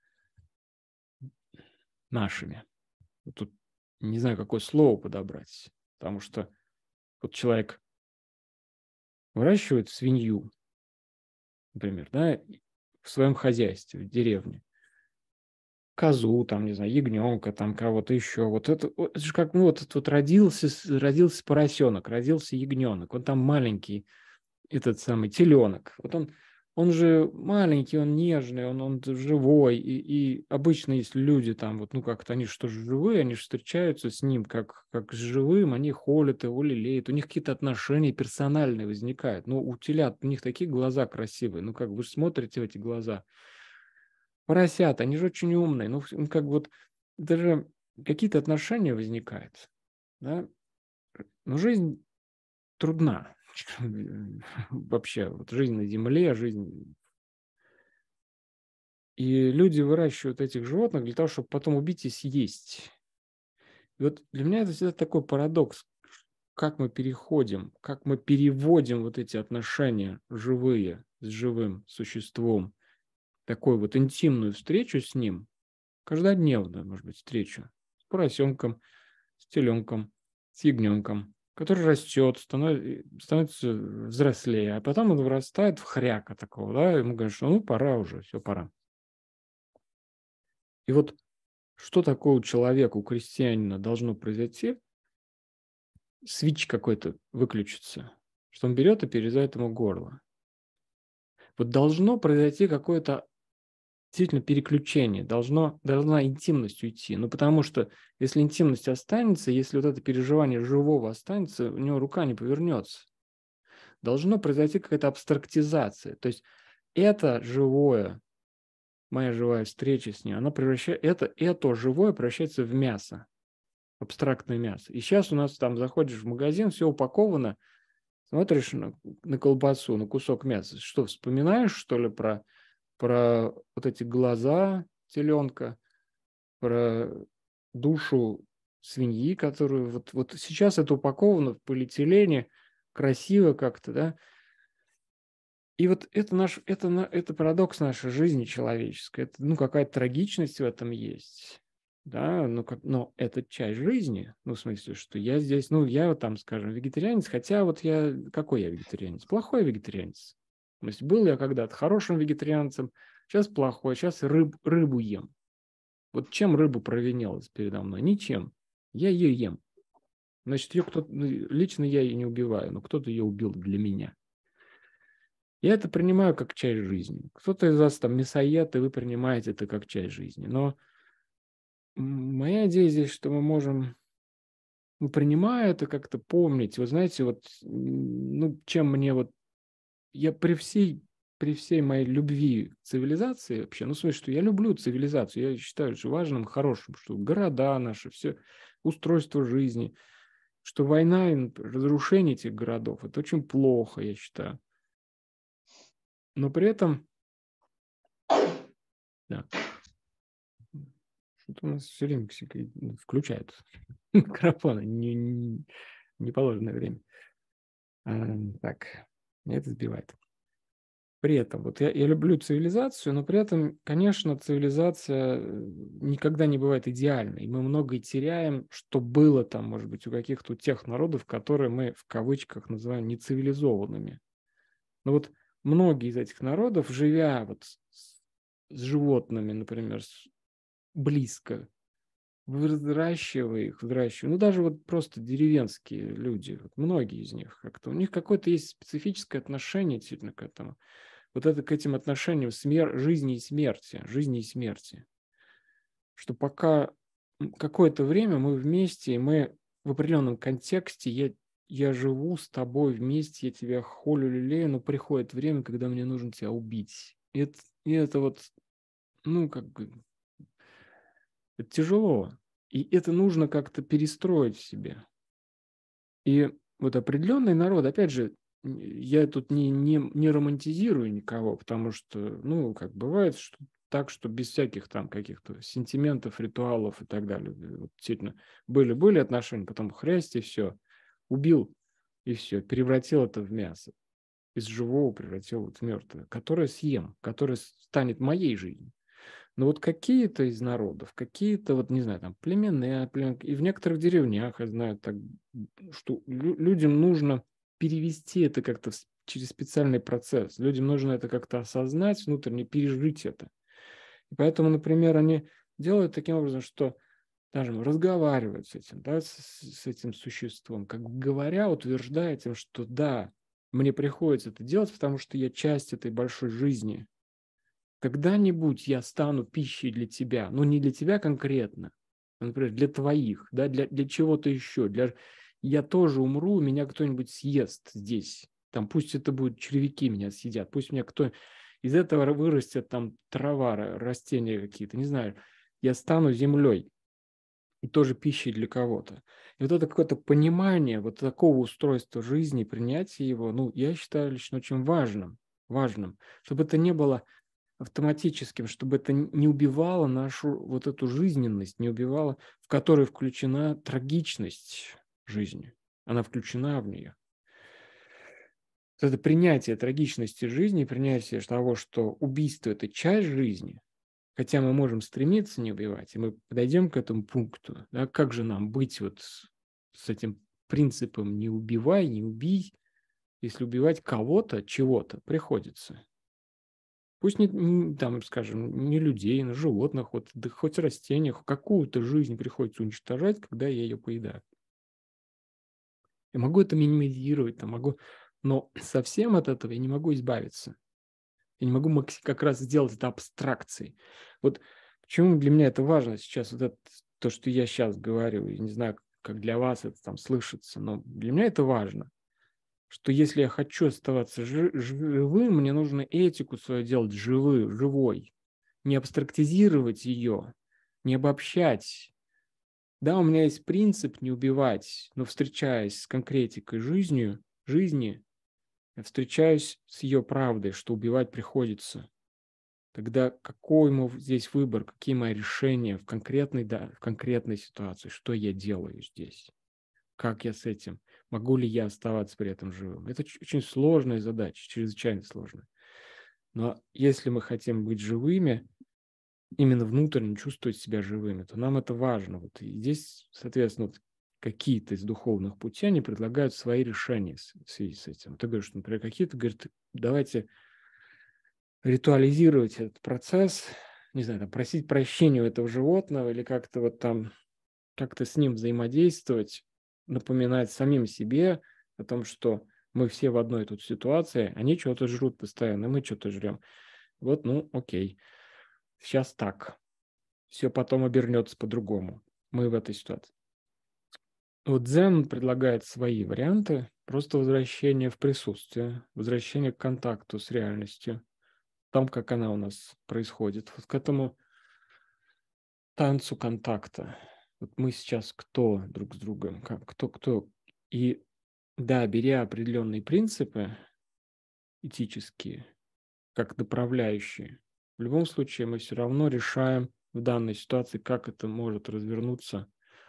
Тут не знаю, какое слово подобрать, потому что вот человек выращивает свинью, например, да, в своем хозяйстве, в деревне, козу, там, не знаю, ягненка, там, кого-то еще. Вот это же как, ну, вот родился поросенок, родился ягненок, он там маленький, этот самый теленок. Вот он же маленький, он нежный, он живой. И обычно, если люди там, вот, ну, как-то они что же живые, они же встречаются с ним как с живым, они холят его, лелеют, у них какие-то отношения персональные возникают. Ну, у телят, у них такие глаза красивые, ну, как вы же смотрите в эти глаза. Поросята, они же очень умные, ну, как вот, даже какие-то отношения возникают, да? Но жизнь трудна. Вообще, вот жизнь на земле, жизнь. И люди выращивают этих животных для того, чтобы потом убить и съесть. И вот для меня это всегда такой парадокс, как мы переводим вот эти отношения живые с живым существом, такую вот интимную встречу с ним, каждодневную, может быть, встречу с поросенком, с теленком, с ягненком, который растет, становится взрослее, а потом он вырастает в хряка такого, да, ему говорят, что ну пора уже, все, пора. И вот что такое у человека, у крестьянина должно произойти, свич какой-то выключится, что он берет и перерезает ему горло. Вот должно произойти какое-то действительно переключение, должна интимность уйти. Ну, потому что если интимность останется, если вот это переживание живого останется, у него рука не повернется. Должно произойти какая-то абстрактизация. То есть это живое, моя живая встреча с ним, она превращается, это живое превращается в мясо, абстрактное мясо. И сейчас у нас там заходишь в магазин, все упаковано, смотришь на колбасу, на кусок мяса. Что, вспоминаешь, что ли, про вот эти глаза теленка, про душу свиньи, которую вот сейчас это упаковано в полиэтилене, красиво как-то, да. И вот это парадокс нашей жизни человеческой. Это, ну, какая-то трагичность в этом есть. Да, но это часть жизни. Ну, в смысле, что я здесь, ну, я вот там, скажем, вегетарианец, хотя вот какой я вегетарианец? Плохой вегетарианец. То есть был я когда-то хорошим вегетарианцем, сейчас плохой, сейчас рыбу ем. Вот чем рыба провинилась передо мной? Ничем. Я ее ем. Значит, лично я ее не убиваю, но кто-то ее убил для меня. Я это принимаю как часть жизни. Кто-то из вас там мясоед, и вы принимаете это как часть жизни. Но моя идея здесь, что мы можем, принимая это, как-то помнить. Вы знаете, вот, ну, чем мне вот... Я при всей моей любви к цивилизации вообще, ну, в смысле, что я люблю цивилизацию, я считаю это важным, хорошим, что города наши, все устройство жизни, что война и разрушение этих городов, это очень плохо, я считаю. Но при этом... Да. Что-то у нас все время включают микрофоны, неположенное время. Так, меня это сбивает. При этом, вот я люблю цивилизацию, но при этом, конечно, цивилизация никогда не бывает идеальной. И мы многое теряем, что было там, может быть, у каких-то тех народов, которые мы в кавычках называем нецивилизованными. Но вот многие из этих народов, живя вот с животными, например, близко, выращивая их, ну даже вот просто деревенские люди, вот многие из них как-то, у них какое-то есть специфическое отношение действительно к этому. Вот это к этим отношениям жизни и смерти. Что пока какое-то время мы вместе, и мы в определенном контексте, я живу с тобой вместе, я тебя холю, лелею, но приходит время, когда мне нужно тебя убить. И это вот, ну, как бы, это тяжело. И это нужно как-то перестроить в себе. И вот определенный народ, опять же, я тут не романтизирую никого, потому что, ну, как бывает, что так, что без всяких там каких-то сентиментов, ритуалов и так далее. Вот, действительно, были отношения, потом хрясть и все, убил и все, превратил это в мясо. Из живого превратил в мертвое, которое съем, которое станет моей жизнью. Но вот какие-то из народов, какие-то, вот не знаю, там племенные, и в некоторых деревнях, я знаю, так, что людям нужно перевести это как-то через специальный процесс. Людям нужно это как-то осознать, внутренне пережить это. И поэтому, например, они делают таким образом, что даже разговаривают с этим, да, с этим существом, как бы говоря, утверждая им, что да, мне приходится это делать, потому что я часть этой большой жизни. Когда-нибудь я стану пищей для тебя, но не для тебя конкретно, а, например, для твоих, да, для чего-то еще. Я тоже умру, меня кто-нибудь съест здесь. Там, пусть это будут червяки меня съедят, пусть меня из этого вырастет там трава, растения какие-то, не знаю. Я стану землей и тоже пищей для кого-то. И вот это какое-то понимание вот такого устройства жизни, принятие его, ну, я считаю лично очень важным, чтобы это не было автоматическим, чтобы это не убивало нашу вот эту жизненность, не убивало, в которой включена трагичность жизни. Она включена в нее. Это принятие трагичности жизни, принятие того, что убийство – это часть жизни, хотя мы можем стремиться не убивать, и мы подойдем к этому пункту. Да, как же нам быть вот с этим принципом «не убивай, не убий», если убивать кого-то, чего-то приходится. Пусть не там, скажем, не людей, но животных, хоть растениях, какую-то жизнь приходится уничтожать, когда я ее поедаю. Я могу это минимизировать, но совсем от этого я не могу избавиться. Я не могу как раз сделать это абстракцией. Вот почему для меня это важно сейчас, вот это, то, что я сейчас говорю. Я не знаю, как для вас это там слышится, но для меня это важно, что если я хочу оставаться живым, мне нужно этику свою делать живой, не абстрактизировать ее, не обобщать. Да, у меня есть принцип не убивать, но встречаясь с конкретикой жизни, я встречаюсь с ее правдой, что убивать приходится. Тогда какой здесь выбор, какие мои решения в конкретной ситуации, что я делаю здесь, как я с этим, могу ли я оставаться при этом живым. Это очень сложная задача, чрезвычайно сложная. Но если мы хотим быть живыми, именно внутренне чувствовать себя живыми, то нам это важно. Вот и здесь, соответственно, какие-то из духовных путей, они предлагают свои решения в связи с этим. Ты говоришь, например, какие-то говорят, давайте ритуализировать этот процесс, не знаю, там, просить прощения у этого животного или как-то вот там, как-то с ним взаимодействовать, напоминать самим себе о том, что мы все в одной тут ситуации, они чего-то жрут постоянно, мы что-то жрем. Вот, окей, сейчас так. Все потом обернется по-другому. Мы в этой ситуации. Вот дзен предлагает свои варианты, просто возвращение в присутствие, возвращение к контакту с реальностью, там, как она у нас происходит, вот к этому танцу контакта. Вот мы сейчас кто друг с другом, кто. И да, беря определенные принципы этические, как направляющие, в любом случае мы все равно решаем в данной ситуации, как это может развернуться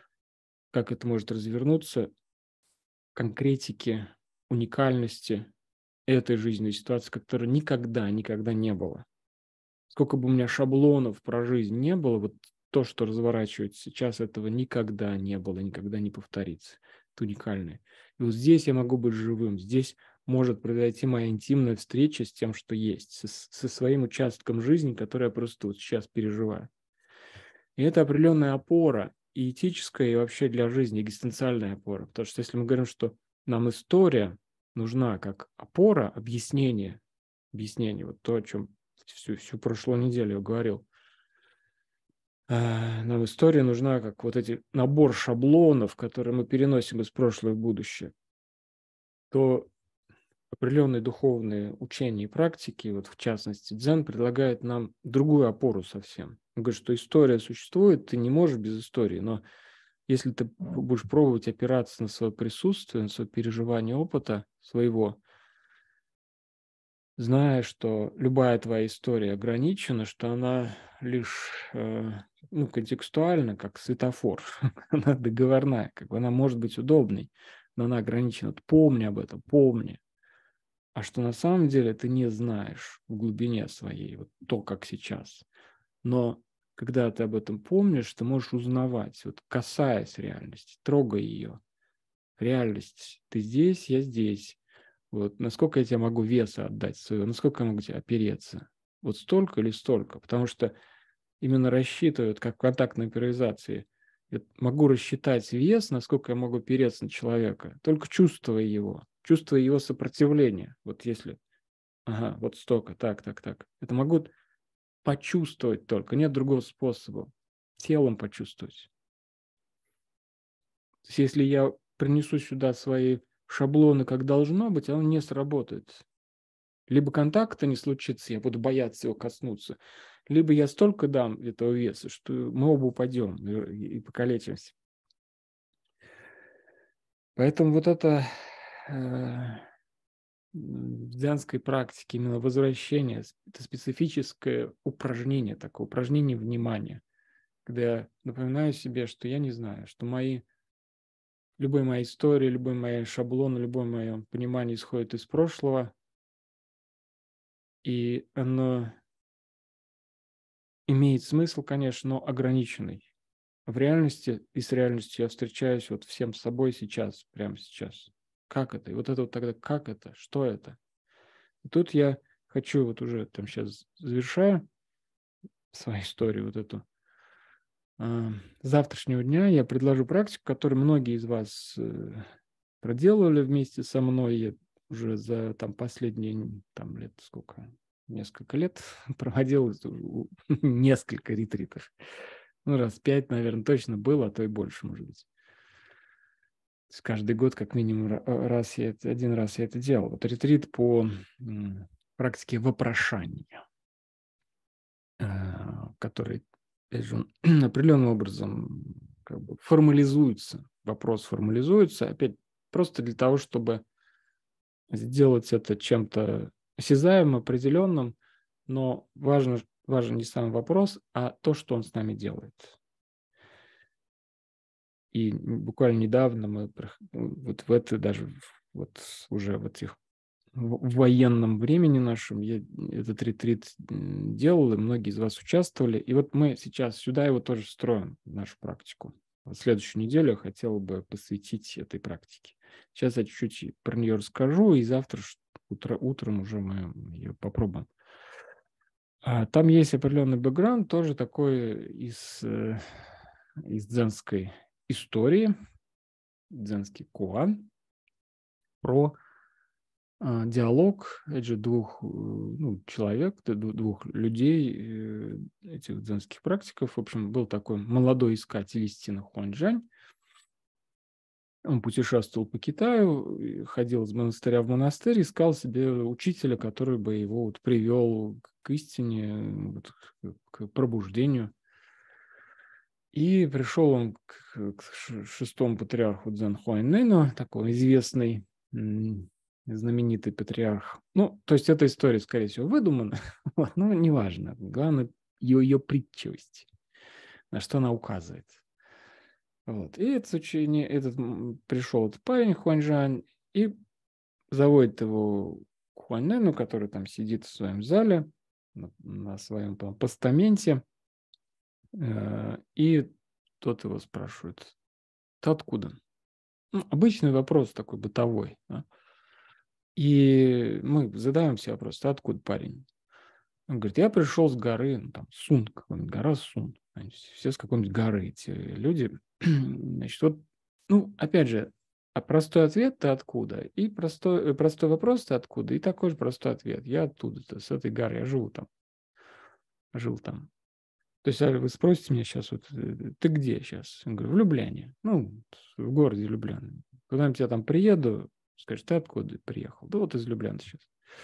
конкретики, уникальности этой жизненной ситуации, которой никогда не было. Сколько бы у меня шаблонов про жизнь не было, вот то, что разворачивается сейчас, этого никогда не было, никогда не повторится. Это уникальное. И вот здесь я могу быть живым, здесь может произойти моя интимная встреча с тем, что есть, со своим участком жизни, который я просто вот сейчас переживаю. И это определенная опора, и этическая, и вообще для жизни экзистенциальная опора. Потому что если мы говорим, что нам история нужна как опора, объяснение, вот то, о чем всю прошлую неделю я говорил. Нам история нужна как вот эти набор шаблонов, которые мы переносим из прошлого в будущее. То определенные духовные учения и практики, вот в частности дзен, предлагает нам другую опору совсем. Он говорит, что история существует, ты не можешь без истории, но если ты будешь пробовать опираться на свое присутствие, на свое переживание опыта своего, зная, что любая твоя история ограничена, что она лишь контекстуально, как светофор, она договорная, как бы она может быть удобной, но она ограничена. Помни об этом, помни. А что на самом деле ты не знаешь в глубине своей, вот то, как сейчас. Но когда ты об этом помнишь, ты можешь узнавать, вот касаясь реальности, трогая ее. Реальность. Ты здесь, я здесь. Вот насколько я тебе могу веса отдать своего, насколько я могу тебе опереться. Вот столько или столько. Потому что именно рассчитывают, как в контактной импровизации. Я могу рассчитать вес, насколько я могу опереться на человека, только чувствуя его сопротивление. Вот если, вот столько, так. Это могу почувствовать только, нет другого способа. Телом почувствовать. То есть если я принесу сюда свои шаблоны, как должно быть, оно не сработает. Либо контакта не случится, я буду бояться его коснуться, либо я столько дам этого веса, что мы оба упадем и покалечимся. Поэтому вот это в дзянской практике именно возвращение, это специфическое упражнение, такое упражнение внимания, когда я напоминаю себе, что я не знаю, что любые мои истории, любые мои шаблоны, любое мое понимание исходит из прошлого, и оно имеет смысл, конечно, но ограниченный. В реальности и с реальностью я встречаюсь вот всем собой сейчас, прямо сейчас. Как это? И вот это вот тогда как это? Что это? И тут я хочу вот уже там сейчас завершаю свою историю вот эту. С завтрашнего дня я предложу практику, которую многие из вас проделывали вместе со мной. Я уже за там последние там лет сколько? Несколько лет проводил несколько ретритов. Ну, раз 5, наверное, точно было, а то и больше, может быть. То есть каждый год, как минимум, один раз я это делал. Вот ретрит по практике вопрошания, который, опять же, он определенным образом как бы формализуется. Вопрос формализуется, опять просто для того, чтобы сделать это чем-то осязаемым, определенным, но важен не сам вопрос, а то, что он с нами делает. И буквально недавно мы вот в это даже вот уже в военном времени нашем я этот ретрит делал, и многие из вас участвовали. И вот мы сейчас сюда его тоже встроим, в нашу практику. Вот следующую неделю я хотел бы посвятить этой практике. Сейчас я чуть-чуть про нее расскажу, и завтра утром уже мы ее попробуем. Там есть определенный бэкграунд, тоже такой из дзенской истории, дзенский коан, про диалог, опять же, двух человек, двух людей, этих дзенских практиков. В общем, был такой молодой искатель истины Хуанчжань. Он путешествовал по Китаю, ходил из монастыря в монастырь, искал себе учителя, который бы его вот привел к истине, вот, к пробуждению. И пришел он к шестому патриарху Цзэн Хуаньнэну, такой известный, знаменитый патриарх. Ну, то есть эта история, скорее всего, выдумана, вот, но неважно. Главное ее притчивость, на что она указывает. Вот. И пришел этот парень Хуаньжань и заводит его к Хуаньнэну, который там сидит в своем зале, на своем постаменте, и тот его спрашивает: ты откуда? Ну, обычный вопрос такой бытовой. Да? И мы задаем себе вопрос: ты откуда, парень? Он говорит: я пришел с горы, ну, там, Сун, какая-нибудь гора Сун. Все с какой-нибудь горы эти люди. Значит, вот, ну, опять же, простой ответ — ты откуда? И простой вопрос — ты откуда? И такой же простой ответ: я оттуда-то, с этой горы, я живу там. Жил там. То есть вы спросите меня сейчас, вот, ты где сейчас? Я говорю: в Любляне. Ну, в городе Любляна. Куда-нибудь я там приеду, скажешь: ты откуда приехал? Да вот из Любляны сейчас.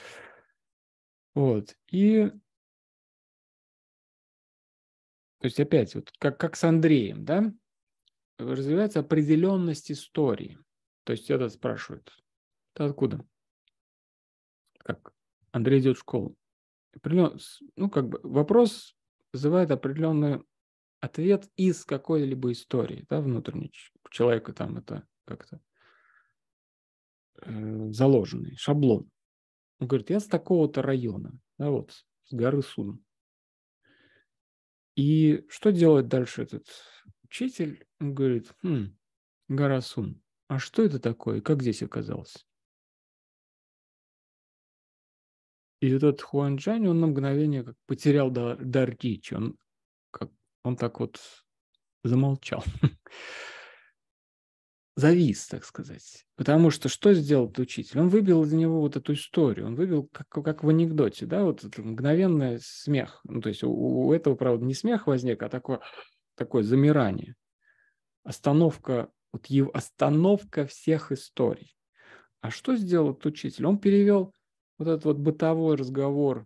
Вот. И то есть опять, вот как с Андреем, да, развивается определенность истории. То есть этот спрашивает: ты откуда? Как? Андрей идет в школу. Ну, как бы вопрос вызывает определенный ответ из какой-либо истории, да, внутренней. У человека там это как-то заложенный шаблон. Он говорит: я с такого-то района, да, вот, с горы Сун. И что делает дальше этот учитель? Он говорит: гора Сун. А что это такое? Как здесь оказалось? И этот Хуанчжань, он на мгновение как потерял дар речи. Он так вот замолчал. Завис, так сказать. Потому что сделал этот учитель? Он выбил из него вот эту историю. Он выбил, как в анекдоте, да, вот это мгновенный смех. Ну, то есть у этого, правда, не смех возник, а такое замирание. Остановка всех историй. А что сделал этот учитель? Он перевел вот этот вот бытовой разговор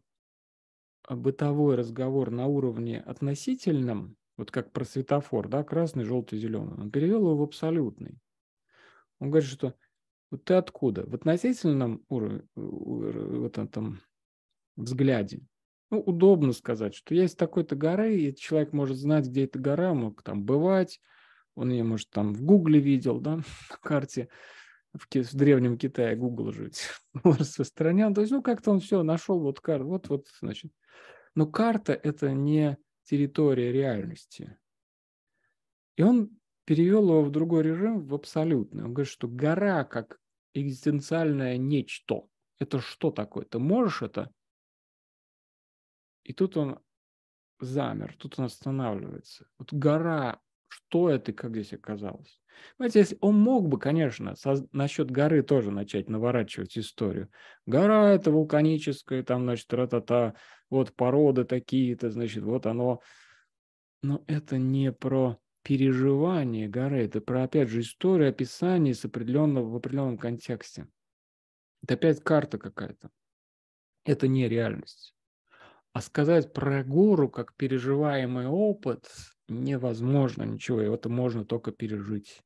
на уровне относительном, вот как про светофор, да, красный, желтый, зеленый. Он перевел его в абсолютный. Он говорит, что вот ты откуда? В относительном уровне, в этом взгляде, ну, удобно сказать, что есть такой-то горы, и человек может знать, где эта гора, мог там бывать, он ее, может, там в Гугле видел, да, на карте, в древнем Китае Google же распространял. То есть, ну, как-то он все нашел, вот карту, вот, значит. Но карта — это не территория реальности. И он перевел его в другой режим, в абсолютный. Он говорит, что гора как экзистенциальное нечто. Это что такое? Ты можешь это? И тут он замер, тут он останавливается. Вот гора что это и как здесь оказалось. Понимаете, если он мог бы, конечно, насчет горы тоже начать наворачивать историю. Гора это вулканическая, там, значит, ра-та-та, вот породы такие-то, значит, вот оно. Но это не про переживание горы, это про, опять же, историю, описание в определенном контексте. Это опять карта какая-то. Это не реальность. А сказать про гору как переживаемый опыт невозможно ничего, и это можно только пережить.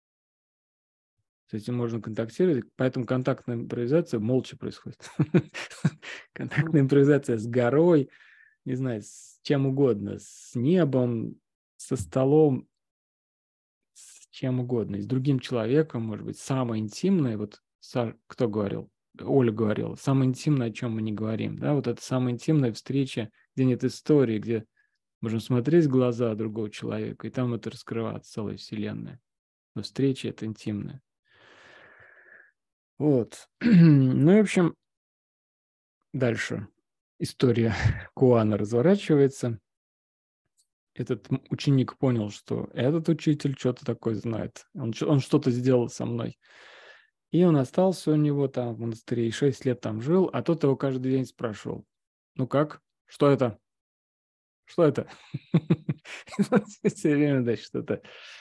С этим можно контактировать, поэтому контактная импровизация молча происходит. Контактная импровизация с горой, не знаю, с чем угодно, с небом, со столом, с чем угодно, и с другим человеком, может быть, самое интимное, вот кто говорил? Оля говорила, самое интимное, о чем мы не говорим. Да? Вот это самая интимная встреча, где нет истории, где можем смотреть в глаза другого человека, и там это раскрывается, целая вселенная. Но встреча – это интимная. Вот. Ну и, в общем, дальше история Куана разворачивается. Этот ученик понял, что этот учитель что-то такое знает. Он что-то сделал со мной. И он остался у него там в монастыре, и 6 лет там жил, а тот его каждый день спрашивал: ну как? Что это? Что это? Все время, да, что-то...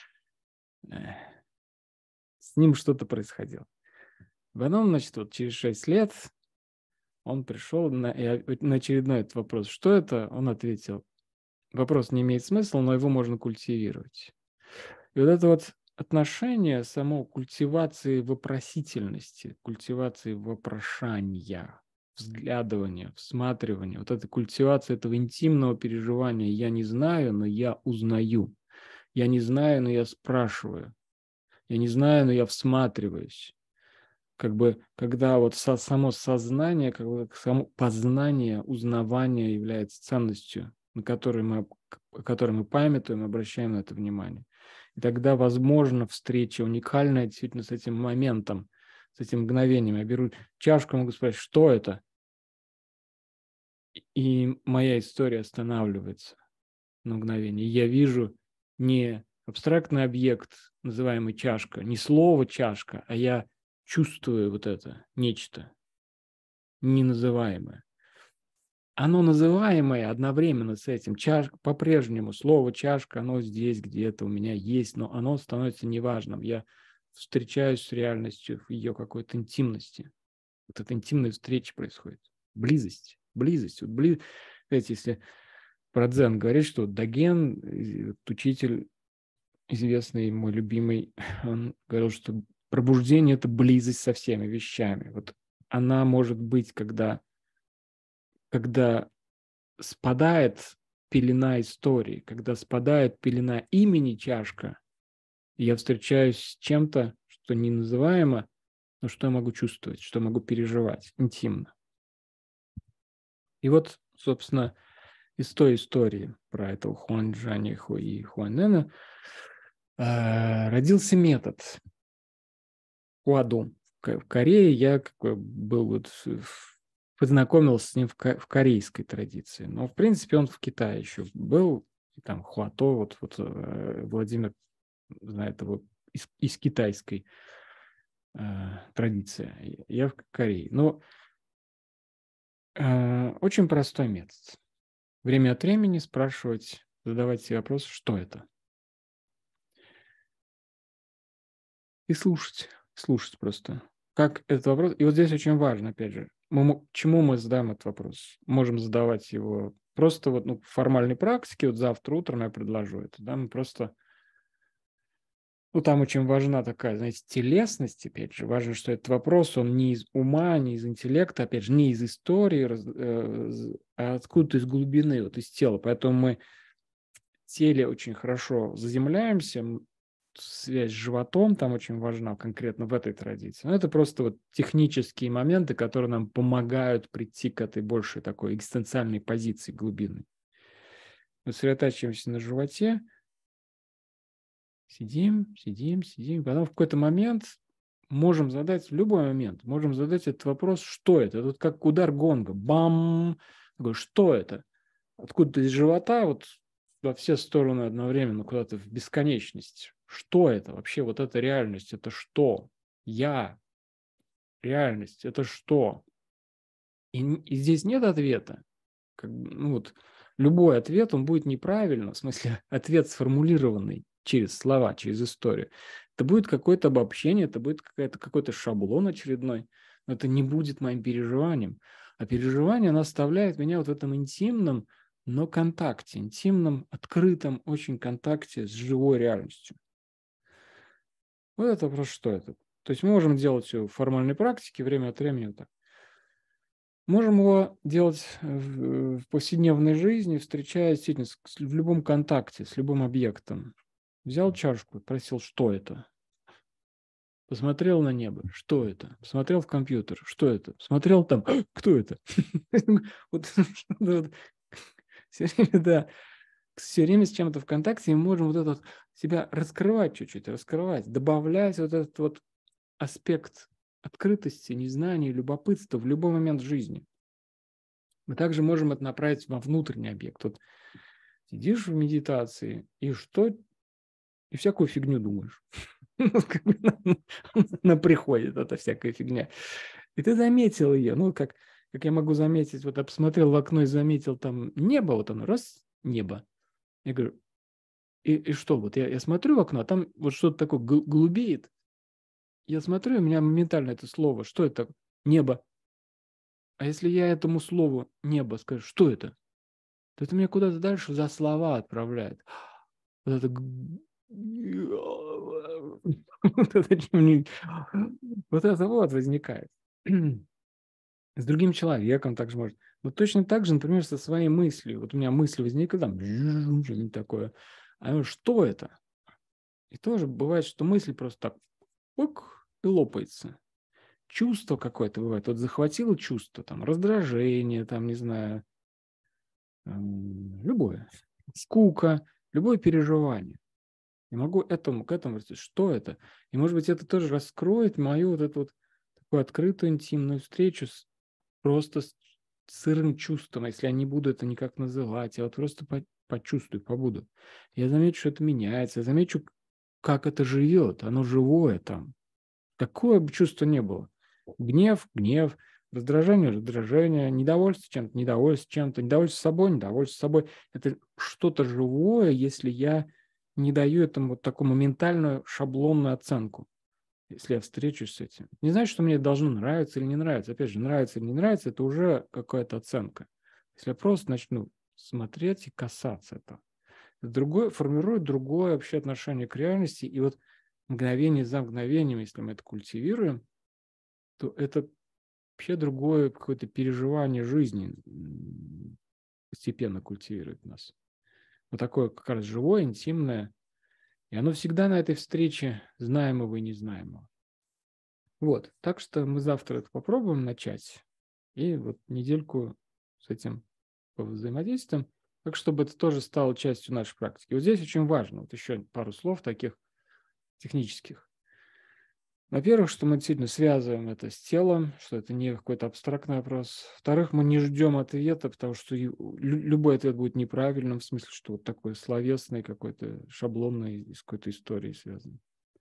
С ним что-то происходило. Потом, значит, вот через 6 лет он пришел на очередной этот вопрос. Что это? Он ответил: вопрос не имеет смысла, но его можно культивировать. И вот это вот отношение само культивации вопросительности, культивации вопрошания, взглядывания, всматривания, вот эта культивация этого интимного переживания «я не знаю, но я узнаю», «я не знаю, но я спрашиваю», «я не знаю, но я всматриваюсь». Как бы, когда вот само сознание, как бы само познание, узнавание является ценностью, о которой мы памятуем, обращаем на это внимание. И тогда, возможно, встреча уникальная действительно с этим моментом, с этим мгновением. Я беру чашку, могу спросить, что это? И моя история останавливается на мгновение. Я вижу не абстрактный объект, называемый чашка, не слово чашка, а я чувствую вот это нечто неназываемое. Оно называемое одновременно с этим. Чашка по-прежнему, слово чашка, оно здесь где-то у меня есть, но оно становится неважным. Я встречаюсь с реальностью в ее какой-то интимности. Вот эта интимная встреча происходит. Близость. Близость. Вот знаете, если про дзен говорить, что Доген, учитель известный, мой любимый, он говорил, что пробуждение – это близость со всеми вещами. Вот она может быть, когда спадает пелена истории, когда спадает пелена имени чашка, и я встречаюсь с чем-то, что не называемо, но что я могу чувствовать, что могу переживать интимно. И вот, собственно, из той истории про этого Хуан Джаниху и Хуан Нэна родился метод Хуаду. В Корее я был вот познакомился с ним в корейской традиции. Но, в принципе, он в Китае еще был. И там Хуато, вот Владимир знает его из китайской традиции. Я в Корее. Но очень простой метод. Время от времени спрашивать, задавать себе вопрос, что это? И слушать просто. Как этот вопрос? И вот здесь очень важно, опять же, чему мы задаем этот вопрос? Можем задавать его просто вот, в формальной практике, вот завтра утром я предложу это, да, мы просто... там очень важна такая, знаете, телесность, опять же, важно, что этот вопрос, он не из ума, не из интеллекта, опять же, не из истории, а откуда-то из глубины, вот из тела. Поэтому мы в теле очень хорошо заземляемся, связь с животом там очень важна конкретно в этой традиции. Но это просто вот технические моменты, которые нам помогают прийти к этой большей такой экзистенциальной позиции глубины. Мы сосредотачиваемся на животе, сидим, потом в какой-то момент можем задать, в любой момент, можем задать этот вопрос, что это? Это вот как удар гонга, бам, такой, что это? Откуда-то из живота вот во все стороны одновременно, куда-то в бесконечность. Что это вообще? Вот эта реальность, это что? Я. Реальность, это что? И здесь нет ответа. Любой ответ, он будет неправильно, в смысле, ответ сформулированный через слова, через историю. Это будет какое-то обобщение, это будет какой-то шаблон очередной, но это не будет моим переживанием. А переживание, оно оставляет меня вот в этом интимном, но контакте, интимном, открытом очень контакте с живой реальностью. Вот это про что это? То есть мы можем делать все в формальной практике, время от времени вот так. Можем его делать в повседневной жизни, встречаясь в любом контакте, с любым объектом. Взял чашку, спросил, что это? Посмотрел на небо, что это? Посмотрел в компьютер, что это? Посмотрел там, кто это? Все время с чем-то в контакте мы можем вот это себя раскрывать чуть-чуть, раскрывать, добавлять вот этот вот аспект открытости, незнания, любопытства в любой момент жизни. Мы также можем это направить во внутренний объект. Вот сидишь в медитации, и всякую фигню думаешь. Она приходит, эта всякая фигня. И ты заметил ее. Как я могу заметить, вот я посмотрел в окно и заметил там небо, вот оно, раз, небо. Я говорю, и что? Вот я смотрю в окно, а там вот что-то такое голубеет. Я смотрю, у меня моментально это слово. Что это? Небо. А если я этому слову небо скажу, что это? То это меня куда-то дальше за слова отправляет. Вот это возникает. С другим человеком также может. Но точно так же, например, со своей мыслью. Вот у меня мысль возникла, там, что-нибудь такое. А что это? И тоже бывает, что мысль просто так и лопается. Чувство какое-то бывает. Вот захватило чувство, там, раздражение, там, не знаю, любое. Скука, любое переживание. И могу к этому сказать, что это? И, может быть, это тоже раскроет мою вот эту вот такую открытую интимную встречу просто с сырым чувством. Если я не буду это никак называть, я вот просто почувствую, побуду. Я замечу, что это меняется, я замечу, как это живет, оно живое там. Какое бы чувство ни было. Гнев, раздражение, недовольство чем-то, недовольство собой. Это что-то живое, если я не даю этому вот такую моментальную шаблонную оценку. Если я встречусь с этим. Не значит, что мне должно нравиться или не нравиться. Опять же, нравится или не нравится, это уже какая-то оценка. Если я просто начну смотреть и касаться этого, формирует другое вообще отношение к реальности. И вот мгновение за мгновением, если мы это культивируем, то это вообще другое какое-то переживание жизни постепенно культивирует нас. Вот такое как раз живое, интимное. И оно всегда на этой встрече знаемого и незнаемого. Вот. Так что мы завтра это попробуем начать. И вот недельку с этим взаимодействуем. Так, чтобы это тоже стало частью нашей практики. Вот здесь очень важно. Вот еще пару слов таких технических. Во-первых, что мы действительно связываем это с телом, что это не какой-то абстрактный вопрос. Во-вторых, мы не ждем ответа, потому что любой ответ будет неправильным, в смысле, что вот такой словесный, какой-то шаблонный, из какой-то истории связан.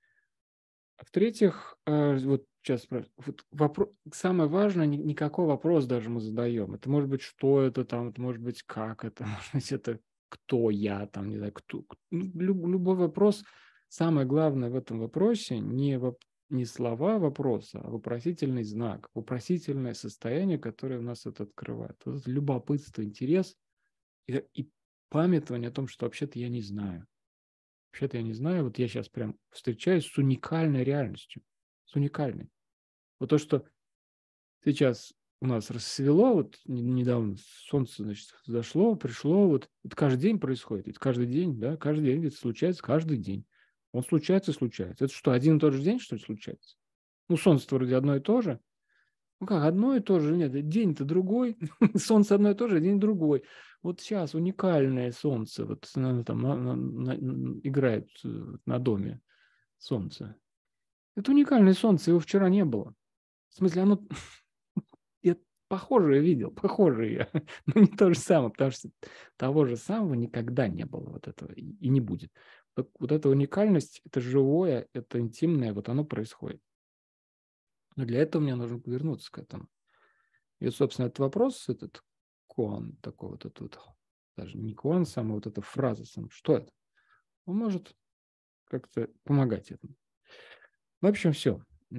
А в-третьих, вот сейчас самое важное, никакой вопрос даже мы задаем. Это может быть, что это там, это может быть, как это, может быть, это кто я, там, не знаю, кто. Любой вопрос, самое главное в этом вопросе не слова вопроса, а вопросительный знак, вопросительное состояние, которое у нас это открывает. Вот это любопытство, интерес и памятование о том, что вообще-то я не знаю. Вообще-то я не знаю, вот я сейчас прям встречаюсь с уникальной реальностью, с уникальной. Вот то, что сейчас у нас рассвело, вот недавно солнце, значит, зашло, пришло, вот это каждый день происходит, ведь каждый день, да, каждый день, это случается каждый день. Он случается. Это что, один и тот же день, что ли, случается? Солнце-то вроде одно и то же. Как, одно и то же? Нет, день-то другой. Солнце одно и то же, день другой. Вот сейчас уникальное солнце. Вот оно там играет на доме солнце. Это уникальное солнце, его вчера не было. В смысле, оно похожее видел, похожее. Но не то же самое, потому что того же самого никогда не было вот этого и не будет. Вот эта уникальность, это живое, это интимное, вот оно происходит. Но для этого мне нужно повернуться к этому. И, собственно, этот вопрос, этот коан, такой вот этот, даже не коан, сама вот эта фраза, что это? Он может как-то помогать этому. В общем, все.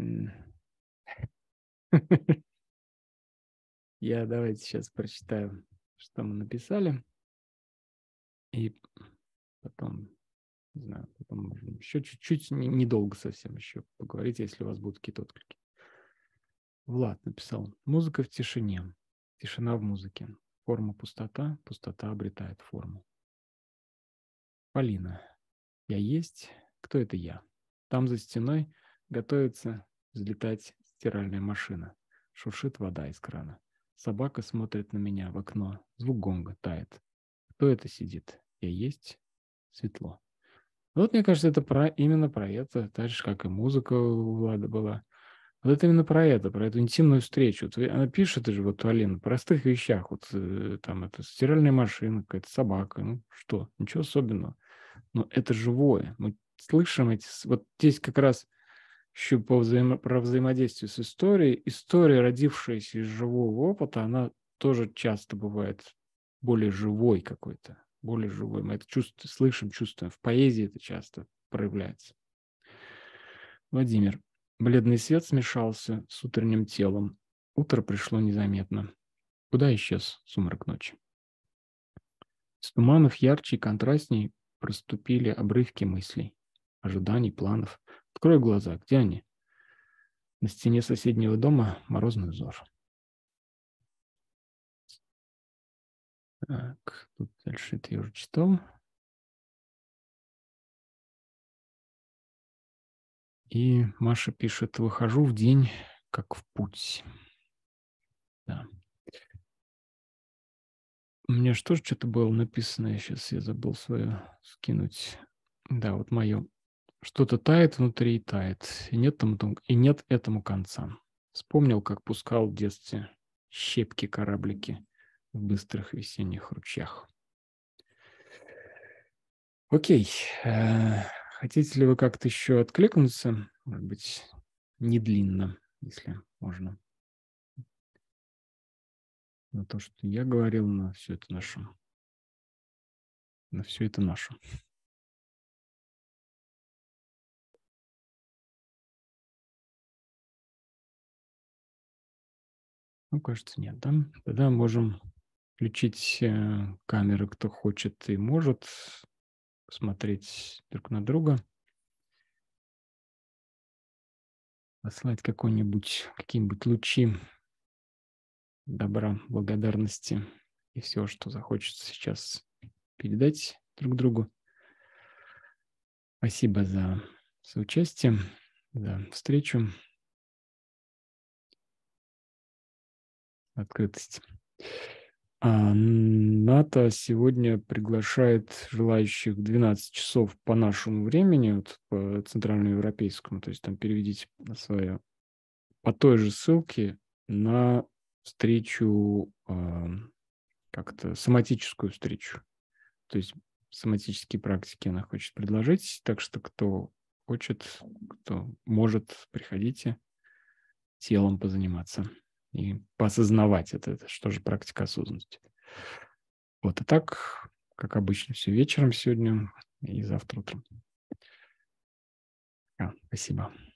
Я давайте сейчас прочитаю, что мы написали. И потом, не знаю, потом можем еще чуть-чуть, недолго совсем еще поговорить, если у вас будут какие-то отклики. Влад написал: музыка в тишине, тишина в музыке. Форма пустота, пустота обретает форму. Полина: я есть, кто это я? Там за стеной готовится взлетать стиральная машина. Шуршит вода из крана. Собака смотрит на меня в окно. Звук гонга тает. Кто это сидит? Я есть, светло. Вот мне кажется, это именно про это, так же, как и музыка у Влада была. Вот это именно про это, про эту интимную встречу. Вот она пишет же, вот Алина, о простых вещах. Вот там это стиральная машина, какая-то собака. Ну что, ничего особенного. Но это живое. Мы слышим эти... Вот здесь как раз еще про взаимодействие с историей. История, родившаяся из живого опыта, она тоже часто бывает более живой какой-то. Более живой. Мы это слышим, чувствуем. В поэзии это часто проявляется. Владимир: бледный свет смешался с утренним телом. Утро пришло незаметно. Куда исчез сумрак ночи? Из туманов ярче и контрастней проступили обрывки мыслей, ожиданий, планов. Открой глаза, где они? На стене соседнего дома морозный узор. Так, тут дальше это я уже читал. И Маша пишет: выхожу в день, как в путь. Да. У меня что же что-то было написано, сейчас я забыл свое скинуть. Да, вот мое. Что-то тает внутри и тает, и нет этому конца. Вспомнил, как пускал в детстве щепки-кораблики в быстрых весенних ручьях. Окей. Хотите ли вы как-то еще откликнуться? Может быть, не длинно, если можно. На то, что я говорил, на все это наше. На все это наше. Ну, кажется, нет, да? Тогда можем включить камеры, кто хочет и может, посмотреть друг на друга, послать какие-нибудь лучи добра, благодарности и все, что захочется сейчас передать друг другу. Спасибо за соучастие, за встречу, открытость. НАТО сегодня приглашает желающих 12 часов по нашему времени, вот по центральноевропейскому, то есть там переведите на свое, по той же ссылке на встречу, как-то соматическую встречу. То есть соматические практики она хочет предложить, так что кто хочет, кто может, приходите телом позаниматься и поосознавать это, что же практика осознанности. Вот, и так, как обычно, все вечером сегодня и завтра утром. Спасибо.